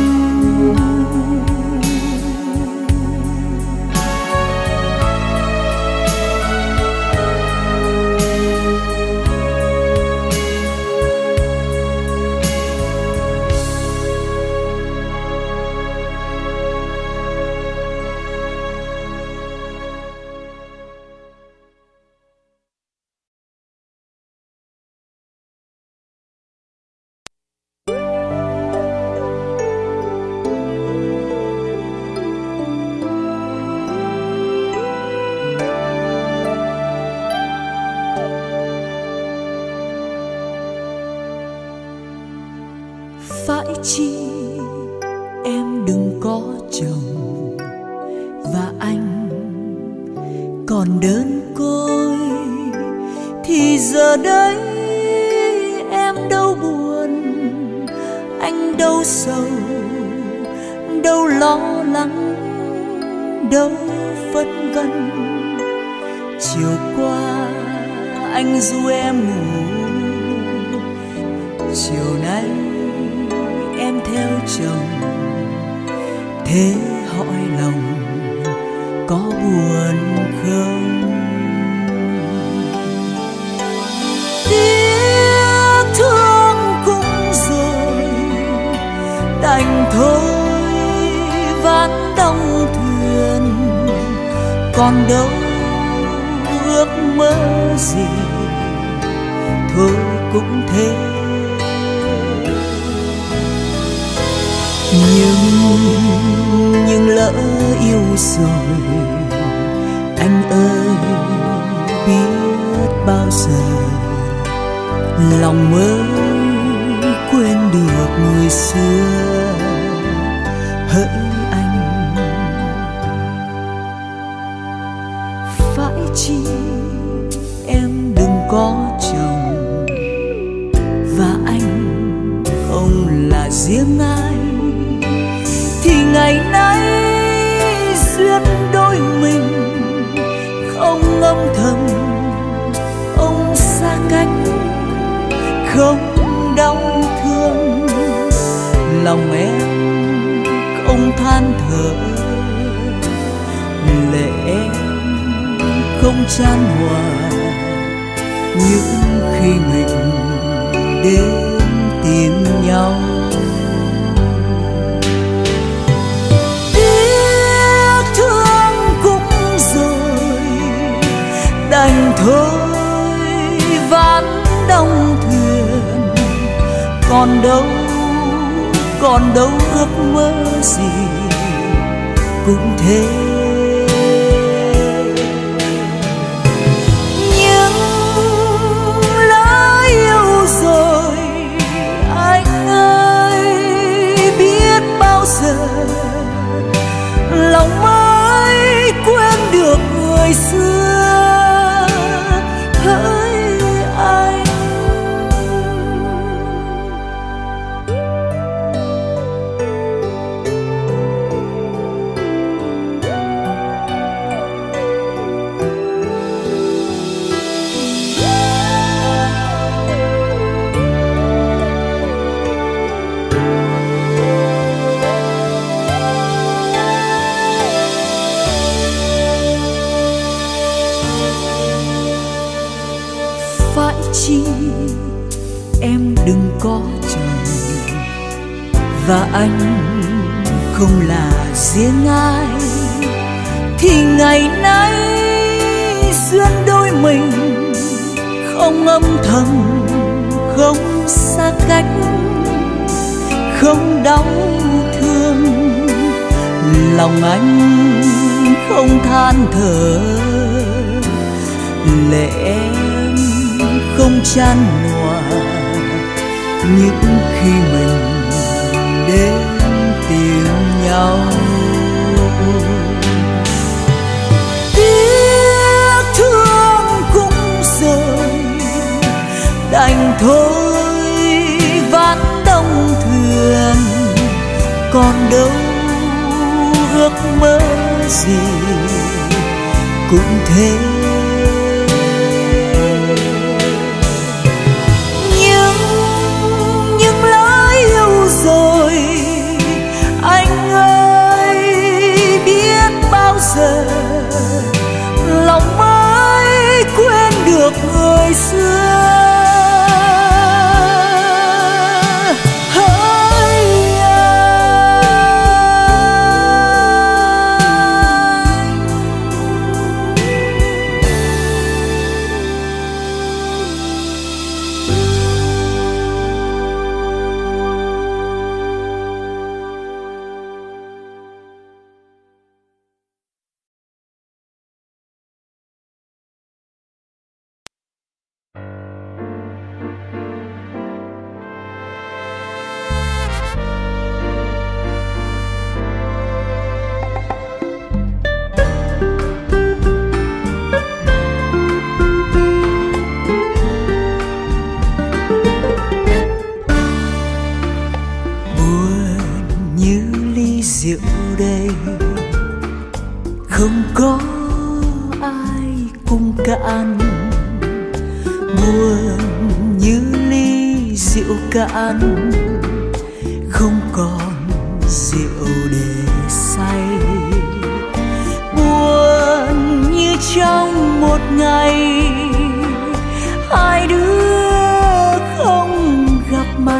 Phải chi em đừng có chồng và anh còn đơn côi, thì giờ đây em đâu buồn, anh đâu sầu, đâu lo lắng, đâu phân vân. Chiều qua anh ru em ngủ, chiều nay em theo chồng. Thế hỏi lòng có buồn không? Tiếc thương cũng rồi, đành thôi ván đong thuyền. Còn đâu ước mơ gì, thôi cũng thế. Nhưng lỡ yêu rồi, anh ơi biết bao giờ lòng mới quên được người xưa. Hỡi anh, phải chi em đừng có chồng và anh không là riêng ai, thì ngày nay duyên đôi mình không âm thầm, ông xa cách không đau thương. Lòng em không than thở, lệ em không chan hòa. Những khi mình đến tìm nhau, đành thôi ván đong thuyền. Còn đâu ước mơ gì cũng thế. Nhưng lỡ yêu rồi, anh ơi biết bao giờ lòng mới quên được người xưa. Hỡi anh, phải chi em đừng có chồng, và anh không là riêng ai, thì ngày nay duyên đôi mình không âm thầm, không xa cách, không đau thương. Lòng anh không than thở, lệ em không chan nhòa, những khi mình đến tìm nhau. Tiếc thương cũng rồi, đành thôi ván đông thuyền, còn đâu ước mơ gì cũng thế. Nhưng lỡ yêu rồi anh ơi, biết bao giờ lòng mới quên được người xưa. Không có ai cùng cạn, buồn như ly rượu cạn, không còn rượu để say. Buồn như trong một ngày hai đứa không gặp mặt,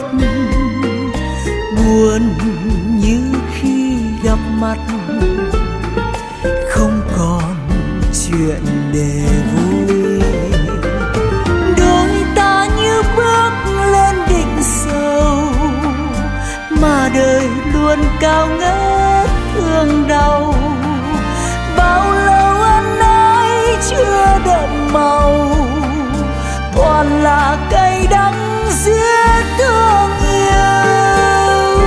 buồn như khi gặp mặt không còn chuyện để vui. Đôi ta như bước lên đỉnh sâu, mà đời luôn cao ngất thương đau. Bao lâu ân ái chưa đậm màu, toàn là cay đắng giết thương yêu.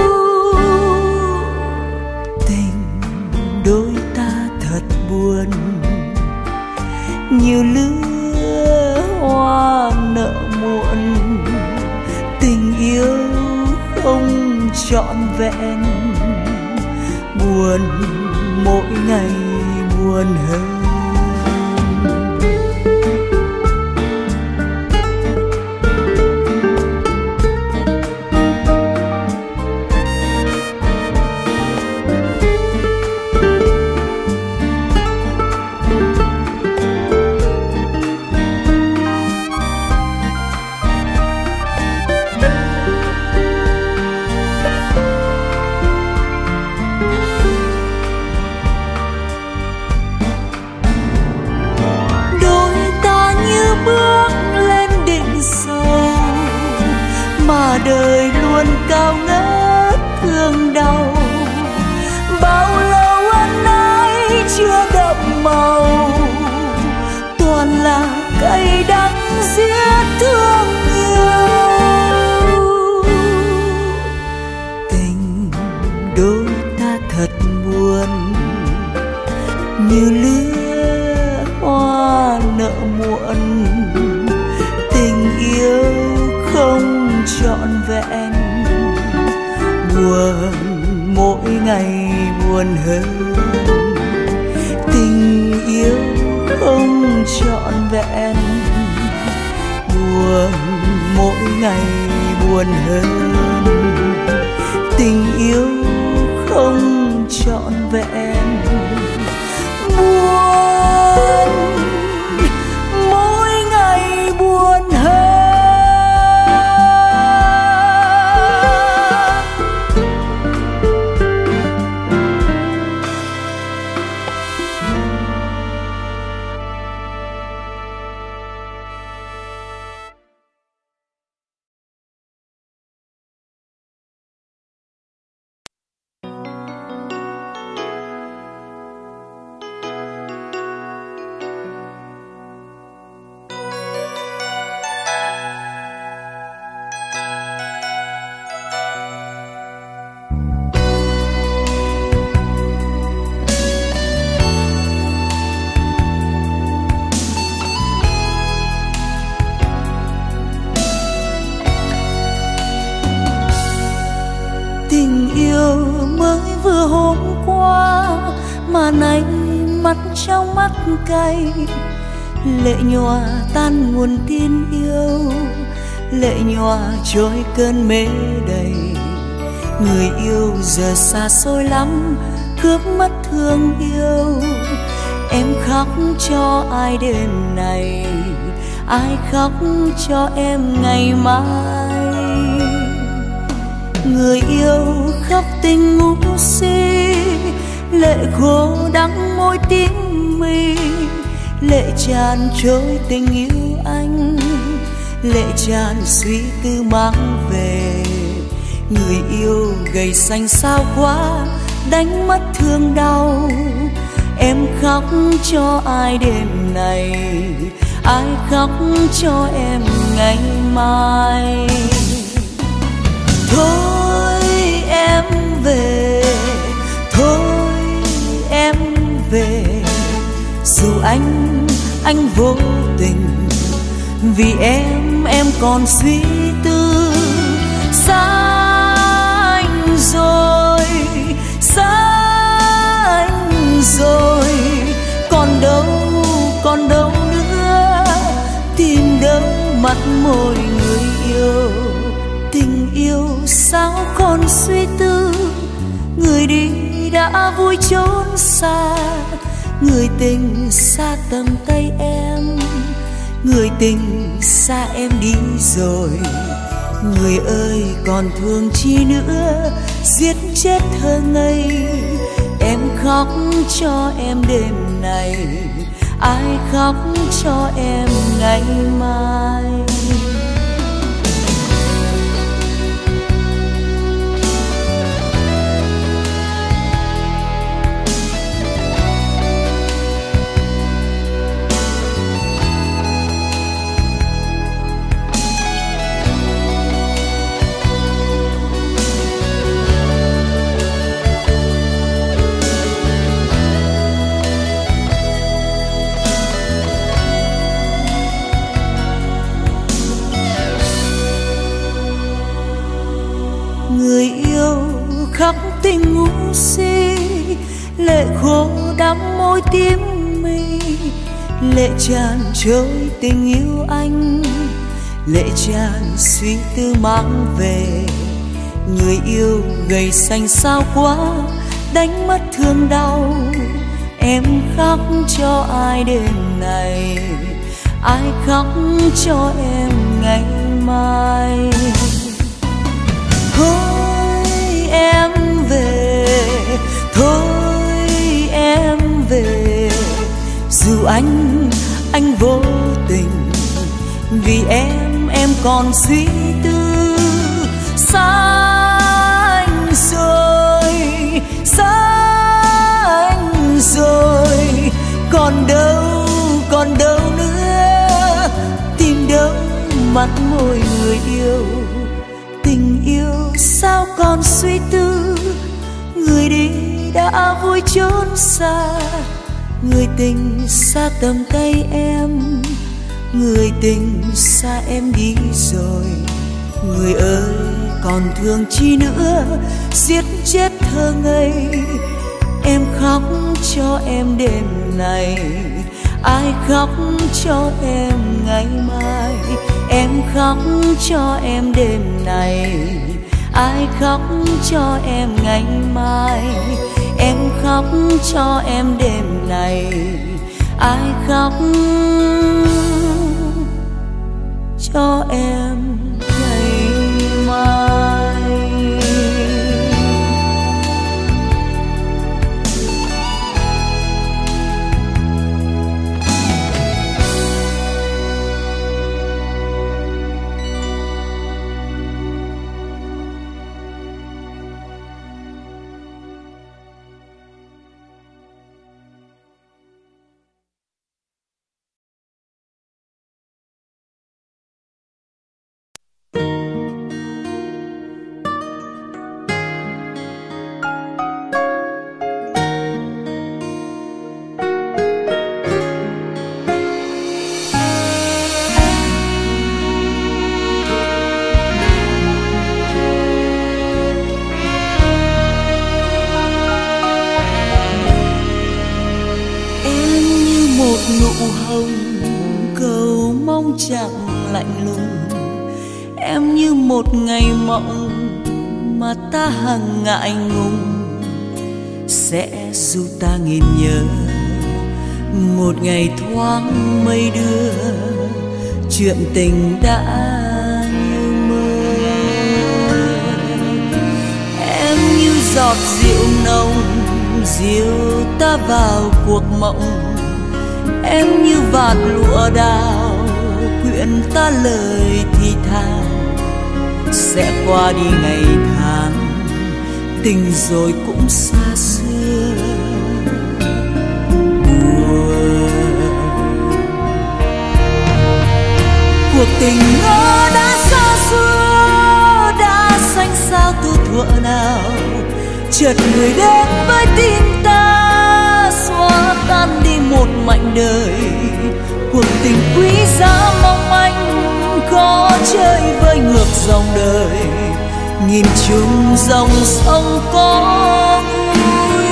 Tình đôi ta thật buồn, nhiều lứa hoa nợ muộn. Tình yêu không trọn vẹn, buồn mỗi ngày buồn hơn. Đời luôn cao ngất thương đau. Bao lâu ân ái chưa đậm màu, toàn là cay đắng giết thương yêu. Tình đôi ta thật buồn, như lứa hoa nợ muộn. Tình yêu không trọn vẹn, buồn mỗi ngày buồn hơn. Tình yêu không trọn vẹn, buồn mỗi ngày buồn hơn. Tình yêu không trọn vẹn, buồn mỗi ngày buồn hơn. yêu mới vừa hôm qua mà nay mắt trong mắt cay, lệ nhòa tan nguồn tin yêu, lệ nhòa trôi cơn mê đầy. Người yêu giờ xa xôi lắm, cướp mất thương yêu. Em khóc cho ai đêm này, ai khóc cho em ngày mai. Người yêu khóc tình ngu si, lệ khô đắng môi tím mi, lệ tràn trôi tình yêu anh, lệ tràn suy tư mang về. Người yêu gầy xanh sao quá, đánh mất thương đau. Em khóc cho ai đêm này, ai khóc cho em ngày mai. Thôi em về, thôi em về, dù anh vô tình, vì em còn suy tư. Xa anh rồi, xa anh rồi, còn đâu nữa, tìm đâu mặt môi người yêu. Tình yêu sao còn suy tư, người đi đã vui trốn xa. Người tình xa tầm tay em, người tình xa em đi rồi. Người ơi còn thương chi nữa, giết chết thơ ngây. Em khóc cho em đêm này, ai khóc cho em ngày mai. Người yêu khóc tình ngu si, lệ khô đắm môi tím mi, lệ tràn trôi tình yêu anh, lệ tràn suy tư mang về. Người yêu gầy xanh sao quá, đánh mất thương đau. Em khóc cho ai đêm này, ai khóc cho em ngày mai. Thôi em về, thôi em về, dù anh vô tình, vì em còn suy tư. Xa anh rồi, xa anh rồi, còn đâu nữa, tìm đâu mặt môi người yêu. Tình yêu sao còn suy tư, người đi đã vui trốn xa. Người tình xa tầm tay em, người tình xa em đi rồi. Người ơi còn thương chi nữa, giết chết thơ ngây. Em khóc cho em đêm này, ai khóc cho em ngày mai. Em khóc cho em đêm này, ai khóc cho em ngày mai. Em khóc cho em đêm này, ai khóc cho em ngày mai. chẳng lạnh lùng. Em như một ngày mộng mà ta hằng ngại ngùng, sẽ dù ta nghìn nhớ một ngày thoáng mây đưa chuyện tình đã như mơ. Em như giọt rượu nồng dìu ta vào cuộc mộng, em như vạt lụa đào quyện ta lời thì thào. Sẽ qua đi ngày tháng, tình rồi cũng xa xưa. Cuộc tình ngỡ đã xa xưa, đã xanh sao từ thuở nào. Chợt người đến với tim ta, xóa tan đi một mảnh đời. Cuộc tình quý giá mong manh, có chơi với ngược dòng đời. Nhìn chung dòng sông có vui.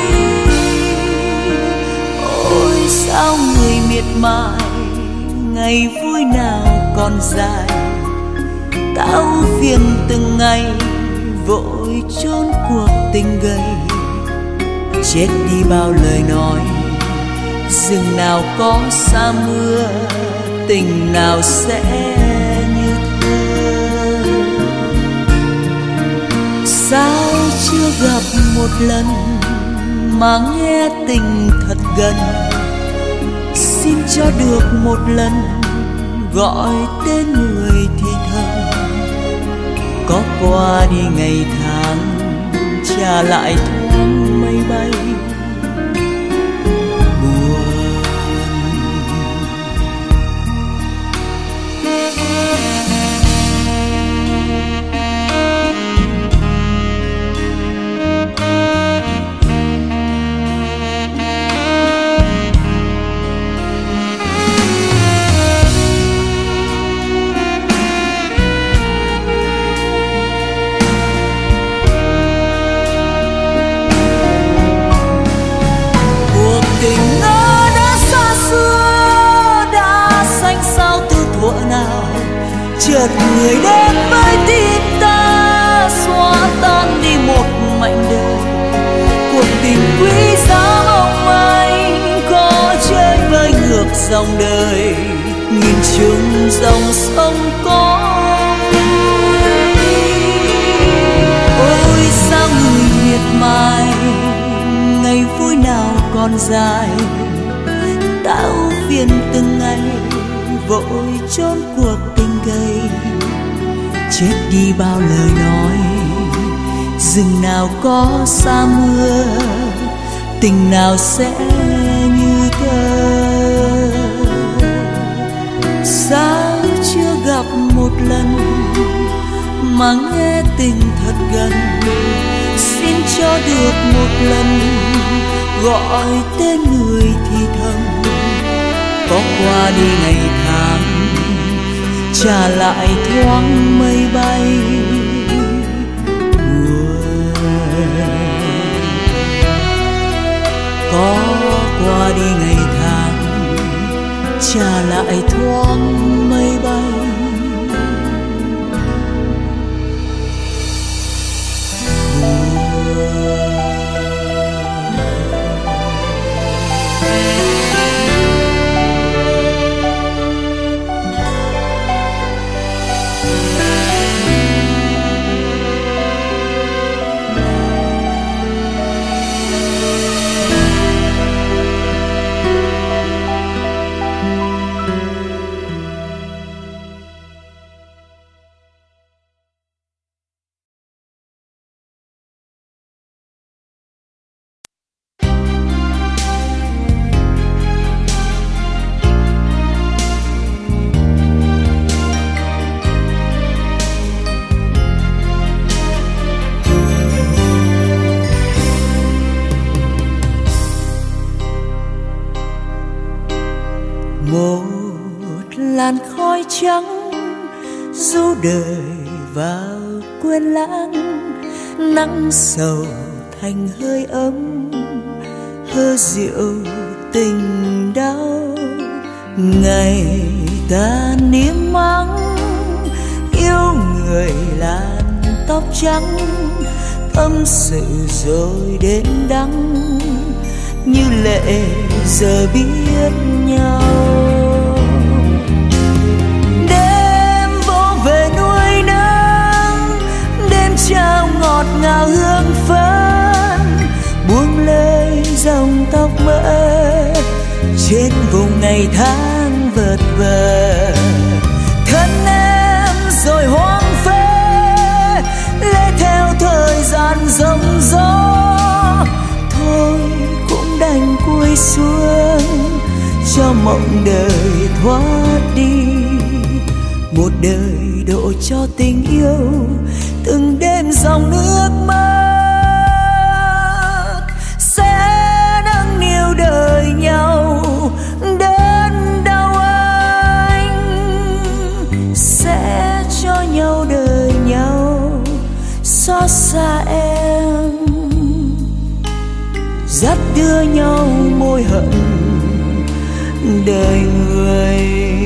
Ôi sao người miệt mài, ngày vui nào còn dài. Ta ưu phiền từng ngày, vội trốn cuộc tình gầy. Chết đi bao lời nói, rừng nào có xa mưa, tình nào sẽ như thơ. Sao chưa gặp một lần mà nghe tình thật gần. Xin cho được một lần gọi tên người thì thầm. Có qua đi ngày tháng, trả lại thoáng mây bay. Chợt người đến với tim ta, xóa tan đi một mảnh đời. Cuộc tình quý giá mong manh, có chơi với ngược dòng đời. Nhìn chung dòng sông có vui. Ôi sao người miệt mài, ngày vui nào còn dài. Ta ưu phiền từng ngày, vội trốn cuộc tình gầy. Chết đi bao lời nói, rừng nào có xa mưa, tình nào sẽ như thơ. Sao chưa gặp một lần mà nghe tình thật gần. Xin cho được một lần gọi tên người thì thầm. Có qua đi ngày tháng, trả lại thoáng mây bay. Có qua đi ngày tháng, trả lại thoáng mây bay. Làn khói trắng du đời vào quên lãng. Nắng sầu thành hơi ấm, hơ rượu tình đau. Ngày ta niêm mắng yêu người làn tóc trắng, tâm sự rồi đến đắng như lệ giờ biết nhau. Đêm vô về nuôi nắng, đêm trao ngọt ngào hương phấn, buông lơi dòng tóc mỡ trên vùng ngày tháng vật vờ. Thân em rồi hoang phế lê theo thời gian rông gió, thôi cũng đành cúi xuống cho mộng đời thoát đi. Một đời độ cho tình yêu từng đêm dòng nước mắt sẽ nâng niu đời nhau. Đớn đau anh sẽ cho nhau đời nhau, xót xa em dắt đưa nhau môi hận đời người.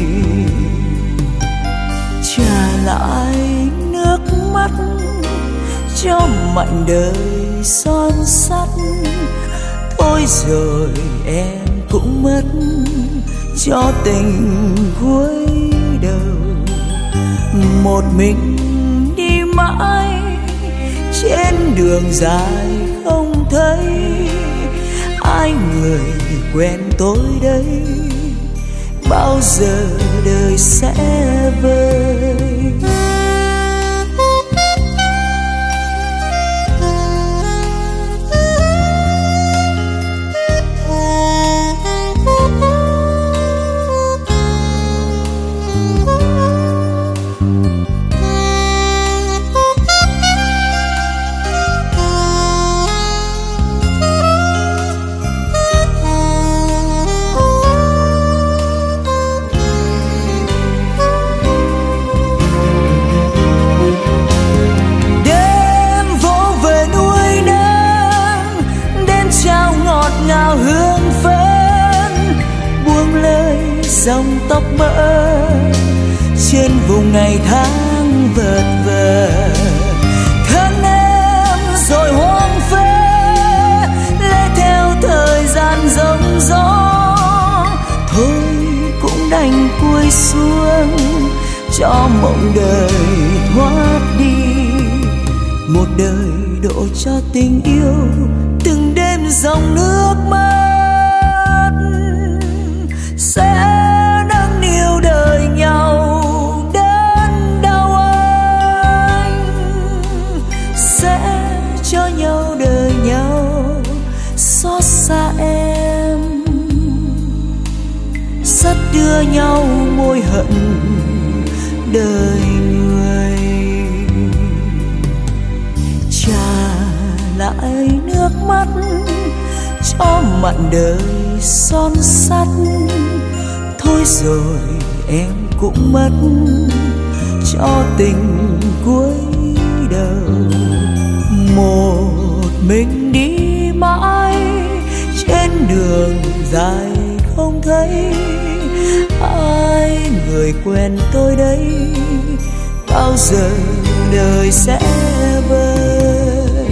Trả lại nước mắt cho mảnh đời son sắt, thôi rồi em cũng mất cho tình cuối đầu. Một mình đi mãi trên đường dài không thấy ai người quen tôi đây, bao giờ đời sẽ vơi. Dòng tóc mỡ trên vùng ngày tháng vật vờ. Thân em rồi hoang phế lê theo thời gian rông gió, thôi cũng đành cúi xuống cho mộng đời thoát đi. Một đời độ cho tình yêu từng đêm dòng nước mắt sẽ nâng niu đời nhau. Đớn đau anh sẽ cho nhau đời nhau, xót xa em dắt đưa nhau môi hận đời người. Trả lại nước mắt cho mặn đời son sắt, thôi rồi em cũng mất cho tình cuối đầu. Một mình đi mãi trên đường dài không thấy ai người quen tôi đây, bao giờ đời sẽ vơi.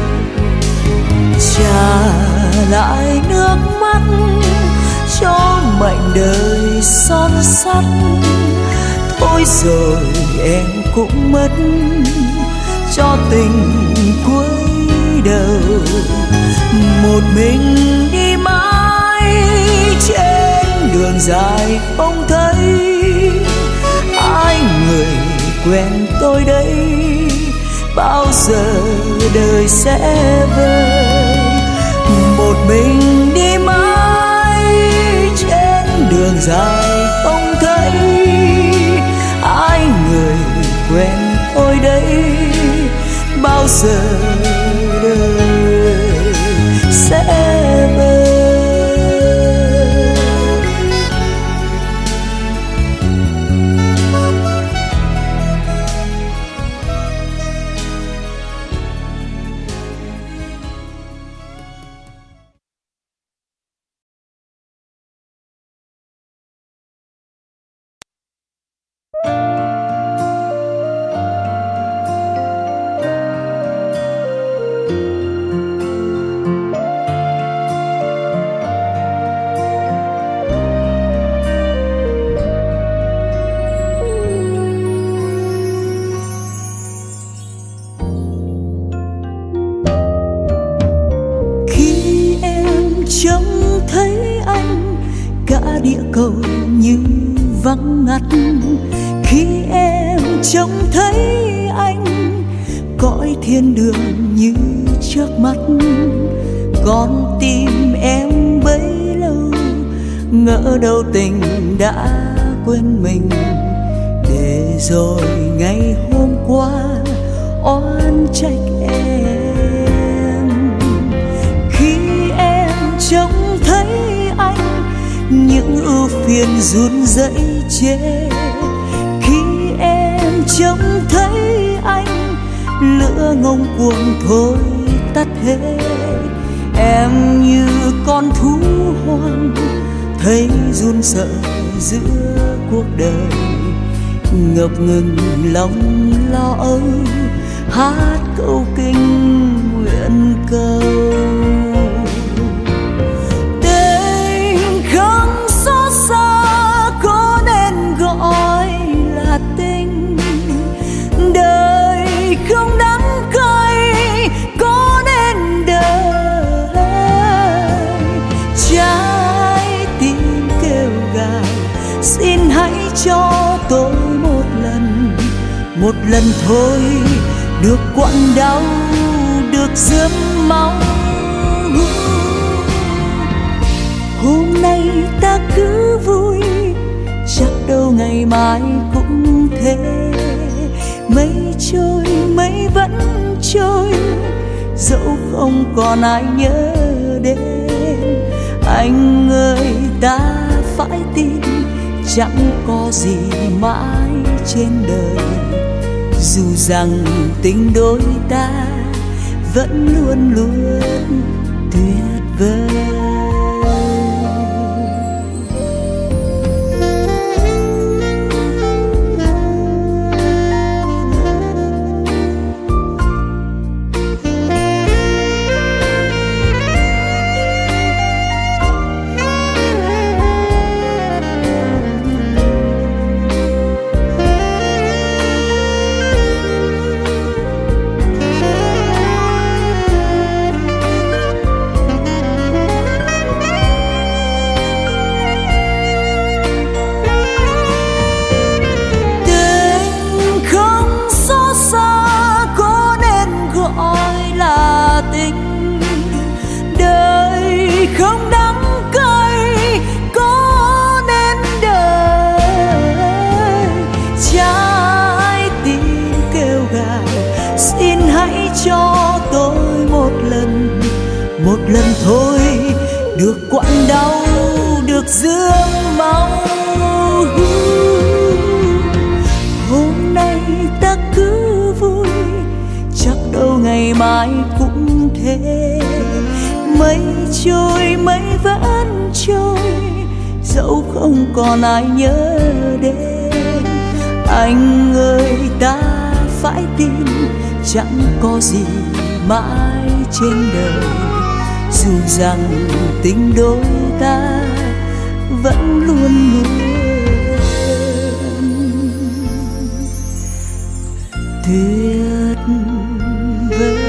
Trả lại nước mắt cho mảnh đời son sắt, thôi rồi em cũng mất cho tình cuối đầu. Một mình đi mãi trên đường dài không thấy ai người quen tôi đây, bao giờ đời sẽ vơi. Một mình đi mãi trên đường dài không thấy ai người quen tôi đây, bao giờ đời sẽ vơi. trông thấy anh, cả địa cầu như vắng ngắt. Khi em trông thấy anh, cõi thiên đường như trước mắt. Con tim em bấy lâu ngỡ đâu tình đã quên mình, để rồi ngày hôm qua oan trách em. Khi em trông thấy anh, những ưu phiền run rẩy chê. Khi em trông thấy anh, lửa ngông cuồng thôi tắt hết. Em như con thú hoang thấy run sợ giữa cuộc đời, ngập ngừng lòng lo âu hát câu kinh nguyện cầu. Tình không xót xa có nên gọi là tình, đời không đắng cay có nên đời. Trái tim kêu gào xin hãy cho tôi một lần thôi, được quặn đau, được rướm máu. Hôm nay ta cứ vui, chắc đâu ngày mai cũng thế. Mây trôi mây vẫn trôi, dẫu không còn ai nhớ đến. Anh ơi ta phải tin, chẳng có gì mãi trên đời, dù rằng tình đôi ta vẫn luôn luôn tuyệt vời. Một lần thôi, được quặn đau, được rướm máu. Hôm nay ta cứ vui, chắc đâu ngày mai cũng thế. Mây trôi mây vẫn trôi, dẫu không còn ai nhớ đến. Anh ơi ta phải tin, chẳng có gì mãi trên đời, dù rằng tình đôi ta vẫn luôn luôn tuyệt vời.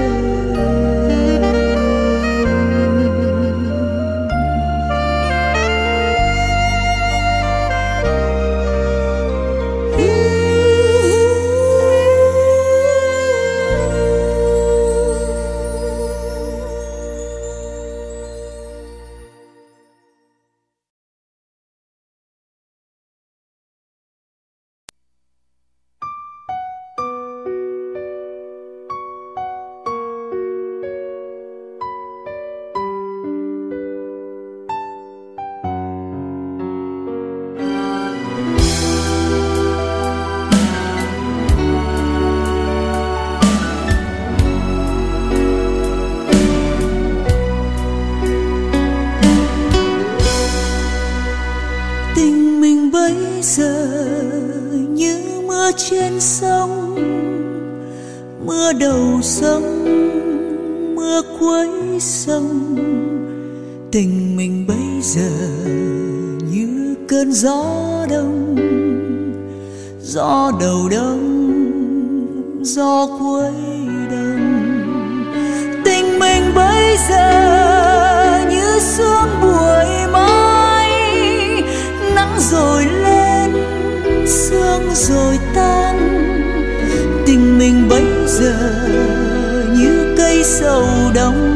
Trên sông, mưa đầu sông, mưa cuối sông. Tình mình bây giờ như cơn gió đông, gió đầu đông, gió cuối đông. Tình mình bây giờ như rồi tan. Tình mình bây giờ như cây sầu đông,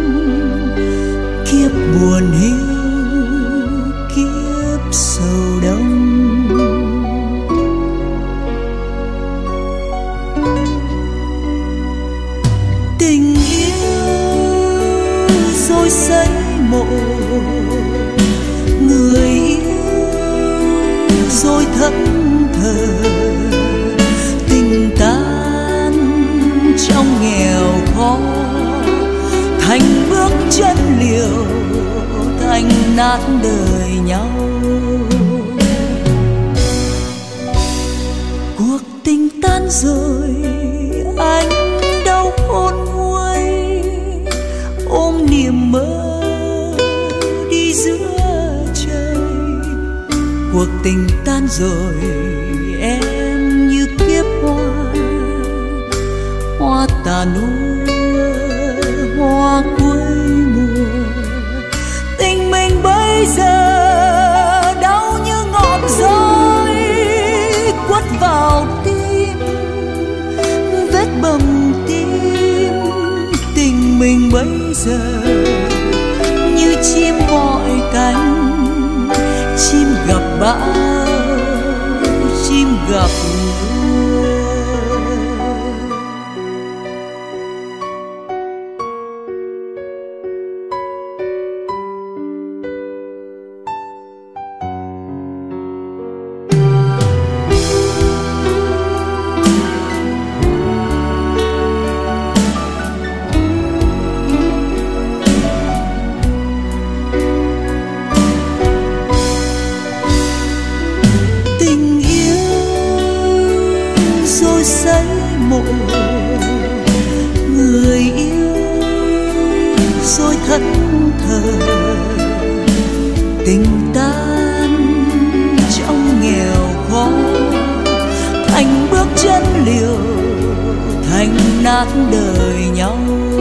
kiếp buồn hiu kiếp sầu đông. Tình yêu rồi xây mộ, người yêu rồi thẫn thờ. Tình tan trong nghèo khó, thành bước chân liều, thành nát đời nhau. Cuộc tình tan rồi anh đâu khôn nguôi, ôm niềm mơ đi giữa trời. Cuộc tình tan rồi em như kiếp hoa, hoa tàn úa, hoa cuối mùa. Tình mình bây giờ đau như ngọn roi quất vào tim, vết bầm tim. Tình mình bây giờ như chim gọi cánh, chim gặp bão, chim gặp mưa. Xây mộ, người yêu rồi thẫn thờ. Tình tan trong nghèo khó, thành bước chân liều, thành nát đời nhau.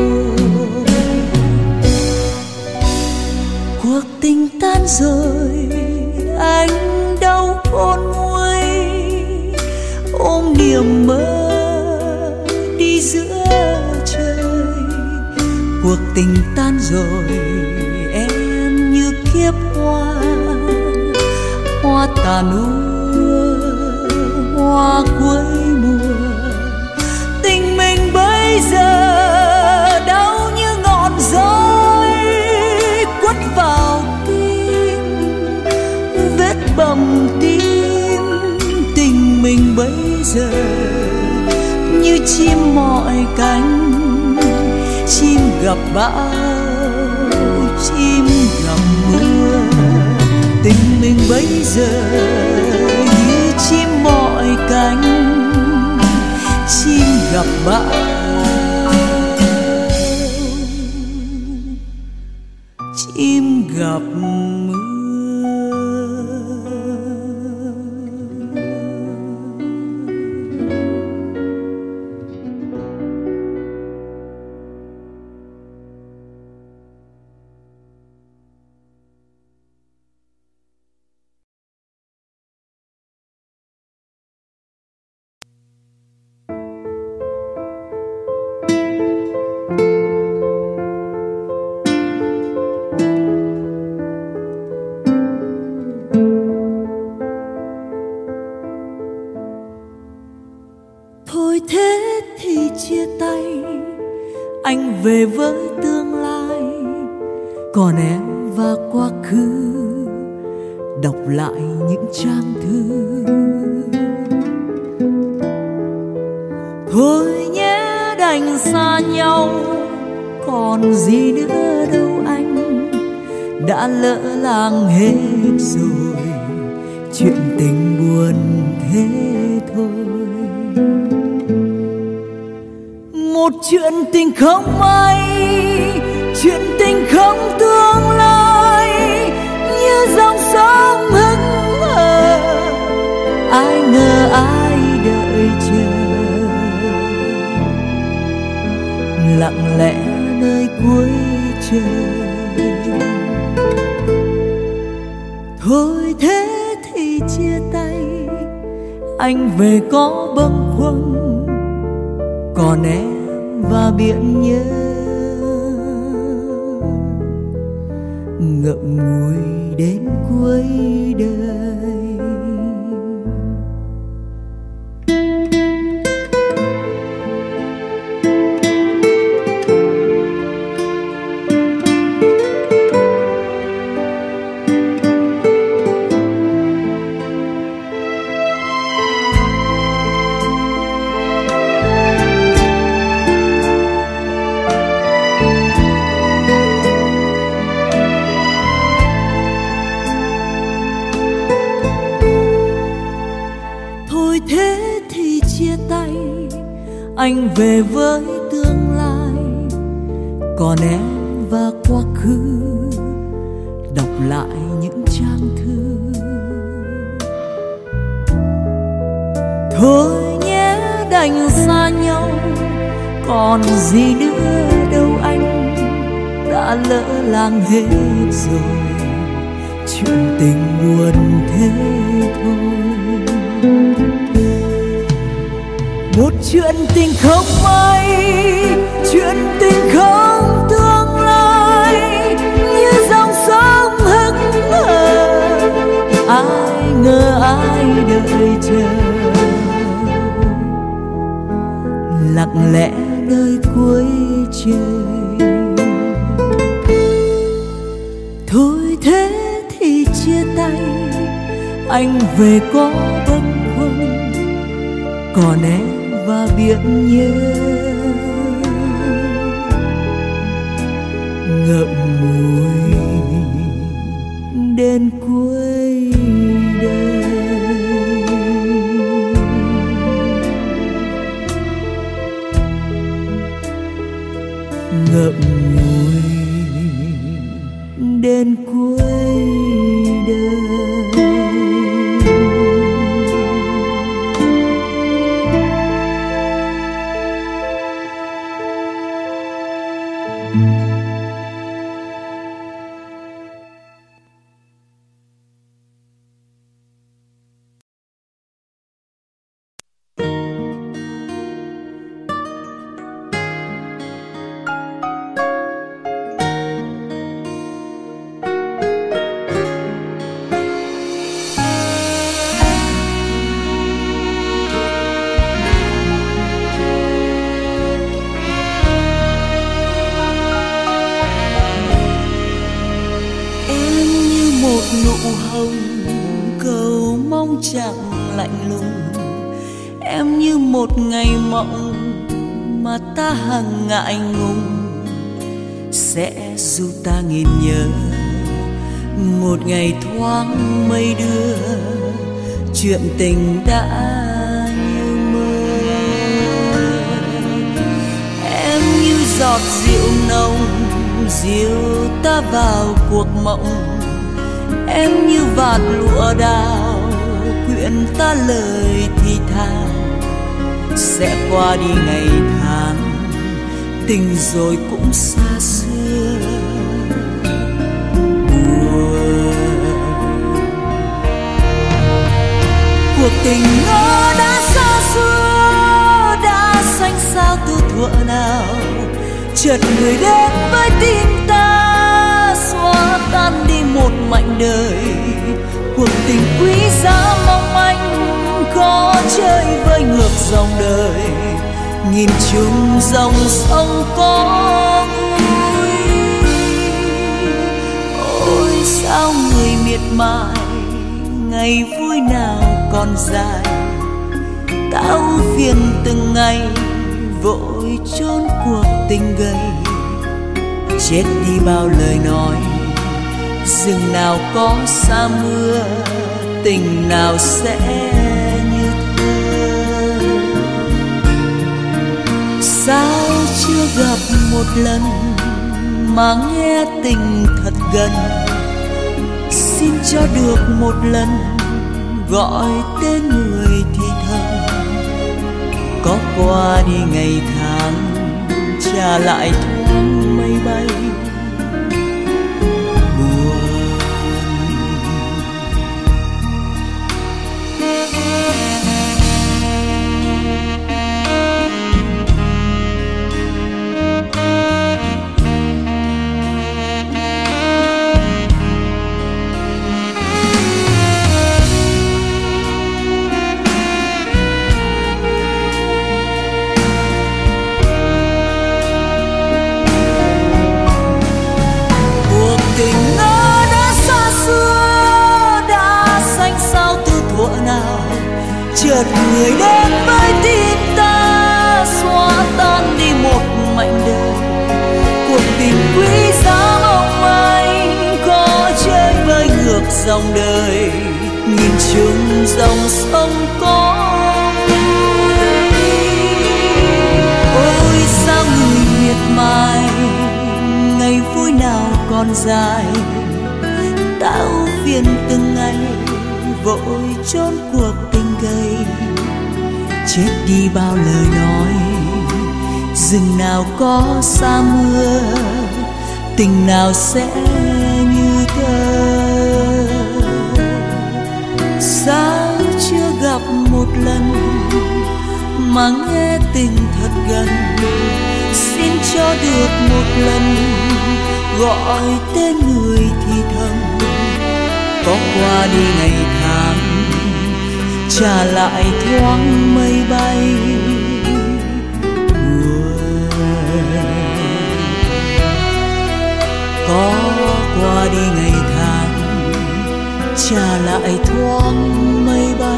Cuộc tình tan rồi anh đâu khôn nguôi, ôm niềm mơ đi giữa trời. Cuộc tình tan rồi em như kiếp hoa, hoa tàn úa, hoa cuối mùa. Tình mình bây giờ đau như ngọn roi quất vào tim, vết bầm tim. Tình mình bây giờ như chim mỏi cánh, chim gặp bão, chim gặp mưa. Tình mình bây giờ như chim mỏi cánh, chim gặp bão, chim gặp mưa. Thôi thế thì chia tay, anh về với tương lai, còn em và quá khứ đọc lại những trang thư. Thôi nhé đành xa nhau, còn gì nữa đâu anh, đã lỡ làng hết rồi, chuyện tình buồn thế thôi. Một chuyện tình không may, chuyện tình không tương lai, như dòng sông hững hờ, ai ngờ ai đợi chờ, lặng lẽ nơi cuối trời. Thôi thế thì chia tay, anh về có bâng khuâng, còn em và biển nhớ ngậm ngùi đến cuối đời. Anh về với tương lai, còn em và quá khứ đọc lại những trang thư. Thôi nhé đành xa nhau, còn gì nữa đâu anh, đã lỡ làng hết rồi, chuyện tình buồn thế thôi. Một chuyện tình không may, chuyện tình không tương lai, như dòng sông hững hờ, ai ngờ ai đợi chờ, lặng lẽ nơi cuối trời. Thôi thế thì chia tay, anh về có bâng khuâng, còn em và biển nhớ ngậm ngùi đến cuối đời. Ngậm ngùi đến cuối đời. Chẳng lạnh lùng, em như một ngày mộng mà ta hằng ngại ngùng, sẽ dù ta nghìn nhớ một ngày thoáng mây đưa, chuyện tình đã như mơ. Em như giọt rượu nồng dìu ta vào cuộc mộng, em như vạt lụa đào quyện ta lời thì thào, sẽ qua đi ngày tháng, tình rồi cũng xa xưa. Cuộc tình nó đã xa xưa, đã xanh sao từ thuở nào, chợt người đến với tim ta, xóa tan đi một mảnh đời. Cuộc tình quý giá mong manh, có chơi với ngược dòng đời, nhìn chung dòng sông có vui. Ôi sao người miệt mài, ngày vui nào còn dài, ta ưu phiền từng ngày vội trốn cuộc tình gầy. Chết đi bao lời nói, rừng nào có xa mưa, tình nào sẽ như thơ. Sao chưa gặp một lần mà nghe tình thật gần, xin cho được một lần gọi tên người thì thầm. Có qua đi ngày tháng, trả lại thoáng mây bay. chợt người đến với tim ta, xóa tan đi một mảnh đời. Cuộc tình quý giá mong manh có chơi với ngược dòng đời, nhìn chung dòng sông có vui. Ôi sao người miệt mài, ngày vui nào còn dài, ta ưu phiền từng ngày vội trốn cuộc tình gây. Chết đi bao lời nói, rừng nào có xa mưa, tình nào sẽ như thơ. Sao chưa gặp một lần mà nghe tình thật gần, xin cho được một lần gọi tên người thì thầm. Có qua đi ngày tháng, trả lại thoáng mây bay. Có qua đi ngày tháng, trả lại thoáng mây bay.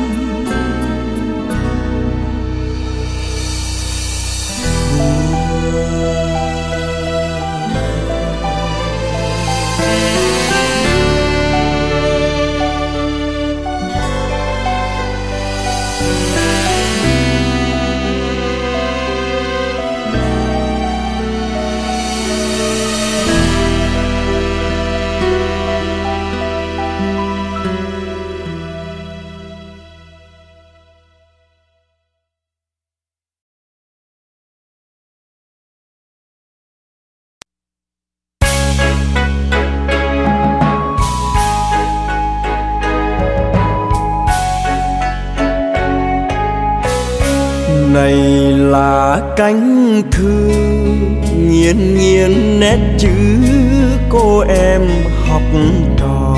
Này là cánh thư nghiền nghiền nét chữ cô em học trò.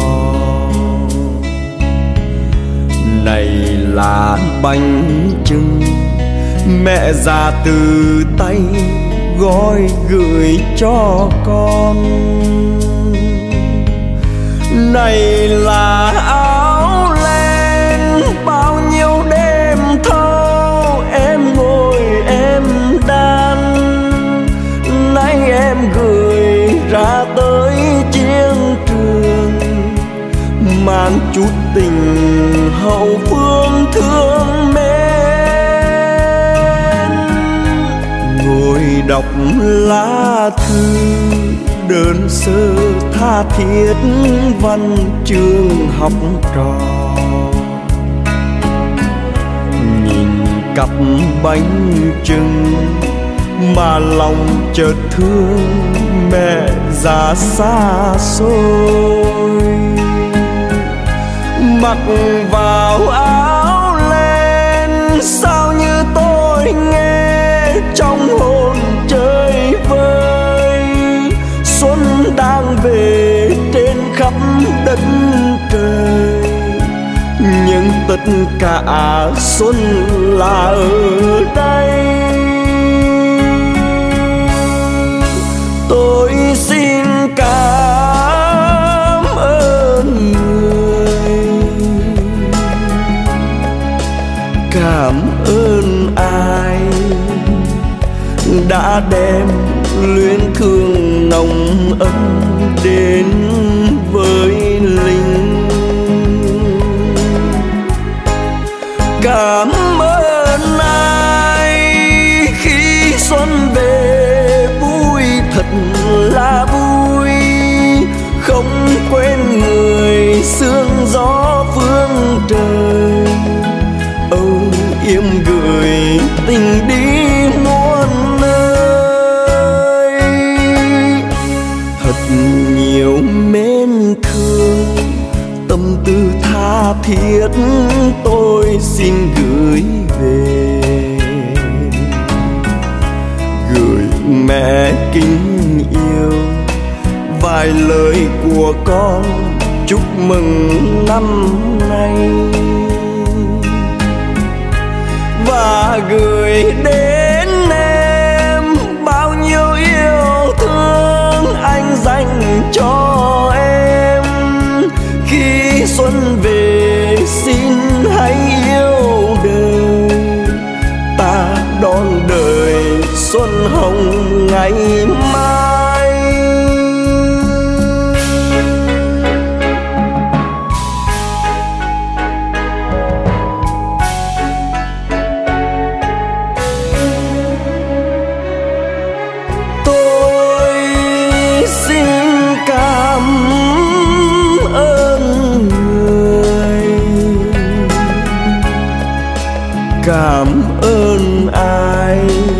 Này là bánh chưng mẹ già từ tay gói gửi cho con. Này là áo len bao nhiêu đêm thâu em ngồi em đan. Nay em gửi ra tới chiến trường, mang chút tình hậu phương thương mến. Ngồi đọc lá thư đơn sơ tha thiết văn chương học trò. Nhìn cặp bánh chưng mà lòng chợt thương mẹ già xa xôi. Mặc vào áo len sao như tôi nghe trong hồn chơi vơi. Xuân đang về trên khắp đất trời, nhưng tất cả xuân là ở đây. Tôi xin cảm ơn người, cảm ơn ai đã đem luyến thương nồng ấm đến với linh. Cảm ơn ai khi xuân về vui thật là vui, không quên người sương gió phương trời. Âu yếm gửi tình đi muôn nơi, thật nhiều mến thương tâm tư tha thiết tôi xin gửi về. Gửi mẹ kính yêu vài lời của con chúc mừng năm nay, và gửi đến em bao nhiêu yêu thương anh dành cho em. Khi xuân về xin hãy yêu đón đời xuân hồng ngày mai. Tôi xin cảm ơn người, cảm ơn ai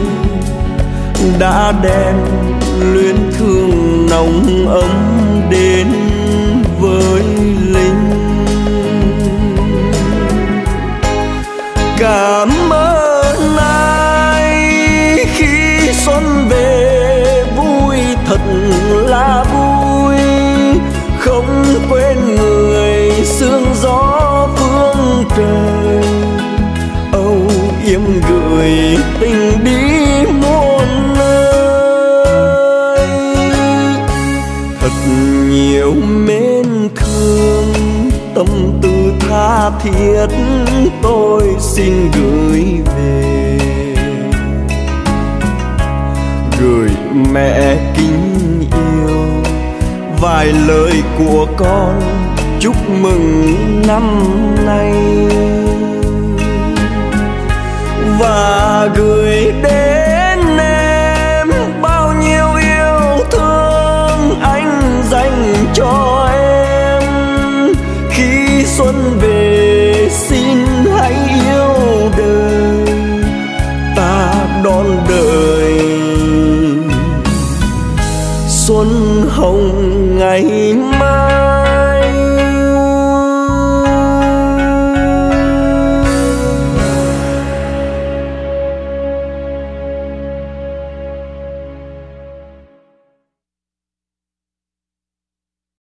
đã đem luyến thương nồng ấm đến với lính. Cảm ơn ai khi xuân về vui thật là vui, không quên người sương gió phương trời, âu yếm gửi tình đi muôn nơi. Thật nhiều mến thương tâm tư tha thiết tôi xin gửi về, gửi mẹ kính yêu vài lời của con chúc mừng năm nay, và gửi đến em bao nhiêu yêu thương anh dành cho em. Khi xuân về xin hãy yêu đời, ta đón đời xuân hồng ngày mai.